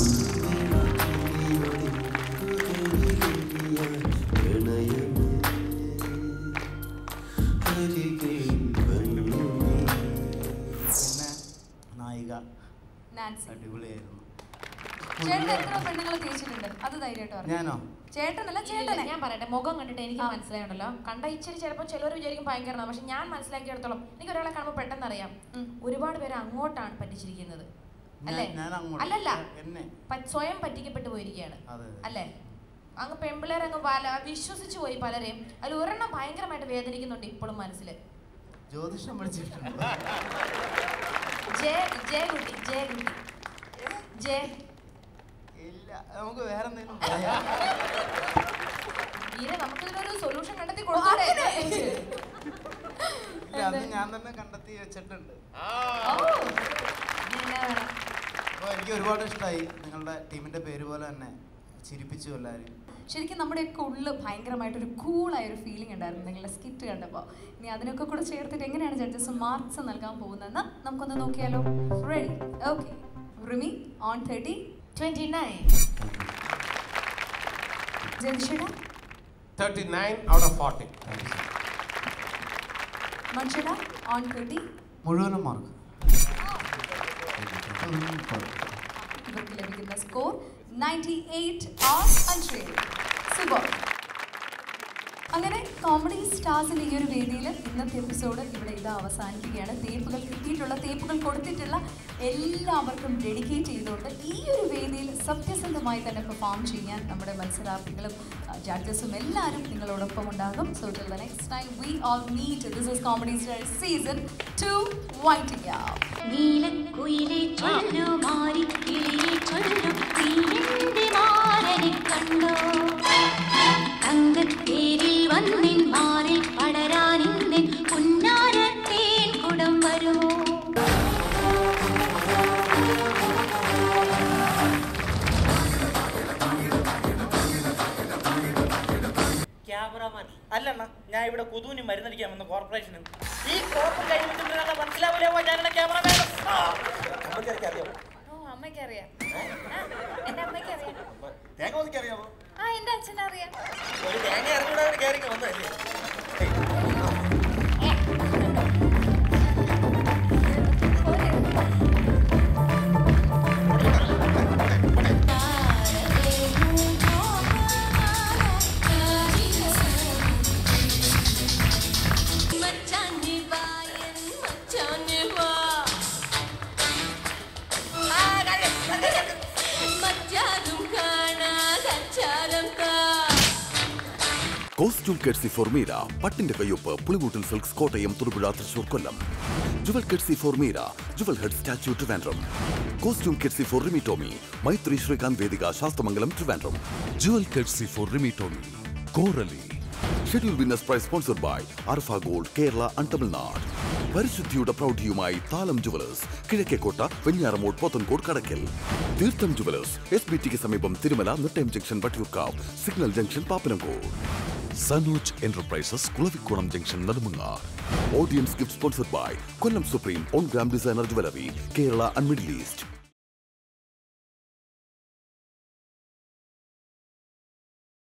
പിന്നെ നായിക അടിപൊളിയായിരുന്നു. പെണ്ണുങ്ങൾ തേച്ചിട്ടുണ്ട്, അത് ധൈര്യമായിട്ട് പറഞ്ഞു. ഞാനോ ചേട്ടനല്ല ചേട്ടനെ. ഞാൻ പറയട്ടെ, മുഖം കണ്ടിട്ട് എനിക്ക് മനസ്സിലായല്ലോ. കണ്ട ഇച്ചിരി ചിലപ്പോൾ ചിലർ വിചാരിക്കും ഭയങ്കര, പക്ഷെ ഞാൻ മനസ്സിലാക്കിയെടുത്തോളം എനിക്ക് ഒരാളെ കാണുമ്പോൾ പെട്ടെന്ന് അറിയാം ഒരുപാട് പേര് അങ്ങോട്ടാണ് പറ്റിച്ചിരിക്കുന്നത്. അല്ലേ? അല്ലല്ല, സ്വയം പറ്റിക്കപ്പെട്ടു പോയിരിക്കുകയാണ്. അല്ലേ? അങ്ങ് പെമ്പിളേർ അങ്ങ് വിശ്വസിച്ചു പോയി പലരെയും. അതിൽ ഒരെണ്ണം ഭയങ്കരമായിട്ട് വേദനിക്കുന്നുണ്ട് ഇപ്പോഴും മനസ്സിൽ. ജ്യോതിഷം പഠിച്ചിട്ടുണ്ട്. ഇല്ല, നമുക്ക് വേറെ എന്തെങ്കിലും പറയാം. നമുക്കിതിനൊരു സൊല്യൂഷൻ കണ്ടെത്തി കൊടുക്കാം. അത് ഞാൻ തന്നെ കണ്ടെത്തി വെച്ചിട്ടുണ്ട്. അപ്പോൾ എനിക്ക് ഒരുപാട് ഇഷ്ടമായി. നിങ്ങളുടെ ടീമിന്റെ പേര് പോലെ തന്നെ ചിരിപ്പിച്ചു എല്ലാവരും. ശരിക്കും നമ്മുടെയൊക്കെ ഉള്ളിൽ ഭയങ്കരമായിട്ടൊരു കൂളായൊരു ഫീലിംഗ് ഉണ്ടായിരുന്നു നിങ്ങളുടെ സ്കിറ്റ് കണ്ടപ്പോൾ. ഇനി അതിനൊക്കെ കൂടെ ചേർത്തിട്ട് എങ്ങനെയാണ് ജഡ്ജസ് മാർക്സ് നൽകാൻ പോകുന്നതെന്ന് നമുക്കൊന്ന് നോക്കിയാലോ? Ready? Okay. Rimi on 30. 29. Jamshida 39 out of 40. Manshida on 30. മുഴുവനും മാർക്ക്. ഇവർക്ക് ലഭിക്കുന്ന സ്കോർ 98 on 100. സൂപ്പർ. അങ്ങനെ കോമഡി സ്റ്റാർസിന്റെ ഈ ഒരു വേദിയിൽ ഇന്നത്തെ എപ്പിസോഡ് ഇവിടെ ഇത് അവസാനിക്കുകയാണ്. തേപ്പുകൾ കിട്ടിയിട്ടുള്ള, തേപ്പുകൾ കൊടുത്തിട്ടുള്ള എല്ലാവർക്കും ഡെഡിക്കേറ്റ് ചെയ്തുകൊണ്ട് ഈ ഒരു വേദിയിൽ സത്യസന്ധമായി തന്നെ പെർഫോം ചെയ്യാൻ നമ്മുടെ മത്സരാർത്ഥികളും ജഡ്ജസും എല്ലാവരും നിങ്ങളോടൊപ്പം ഉണ്ടാകും. So till the next time we all meet. This is comedy stars season 2 winding up. നീലക്കുയിലേ ചൊല്ലു മാരിക്കിളിയേ ചൊല്ലു നീലന്റെ മാരനെ കണ്ടോ തങ്കത്തേരിൽ വന്നിൻ മാറിൽ പടരാനിന്നിൻ പുന്നാരത്തേൻ കുടം വരുമോ ക്യാമറമാൻ അല്ലണ്ണ, ഞാൻ ഇവിടെ കൊതുവിന് മരുന്നടിക്കാൻ വന്ന കോർപ്പറേഷന് ഈ കോപ്പം കഴിഞ്ഞിട്ട് മനസ്സിലാവില്ലേ ഞാനാണ് ക്യാമറമാൻ. അമ്മയ്ക്ക് അറിയാം. എന്റെ അമ്മയ്ക്ക് അറിയാം. തേങ്ങ ഒതുക്കി അറിയാമോ? ആ, എന്റെ അച്ഛനറിയാം. ഒരു തേങ്ങ അറിഞ്ഞൂടെ കയറി വന്നതല്ലേ? കോസ്റ്റ്യൂം കെഡ്സി ഫോർ മീര, പട്ടിന്റെ കയ്യൊപ്പ്, Pulimoottil silks, Kottayam, Thodupuzha, Thrissur, Kollam. Jewel courtesy for Meera, jewel head statue, Trivandrum. Costume courtesy for Rimi Tomy, Maithri Sreekanth Vedika, Sasthamangalam, Trivandrum. Jewel courtesy for Rimi Tomy, Korali. Schedule winners prize sponsored by Arfa gold, Kerala and Tamil Nadu. പരിശുദ്ധിയുടെ പ്രൗഢിയുമായി താലം ജുവലേഴ്സ്, കിഴക്കേക്കോട്ട, വെഞ്ഞാറമൂട്, പോത്തൻകോട്, കടക്കൽ. തീർത്ഥം ജുവലേഴ്സ്, SBTക്ക് സമീപം, Thirumala, Nettayam junction, Vattiyoorkavu, signal junction, Pappanamcode. Sanoj enterprises, Kulavikkulam junction, Nedumangad. Audience gift sponsored by Kollam supreme one gram designer jewellery, Kerala and middle east.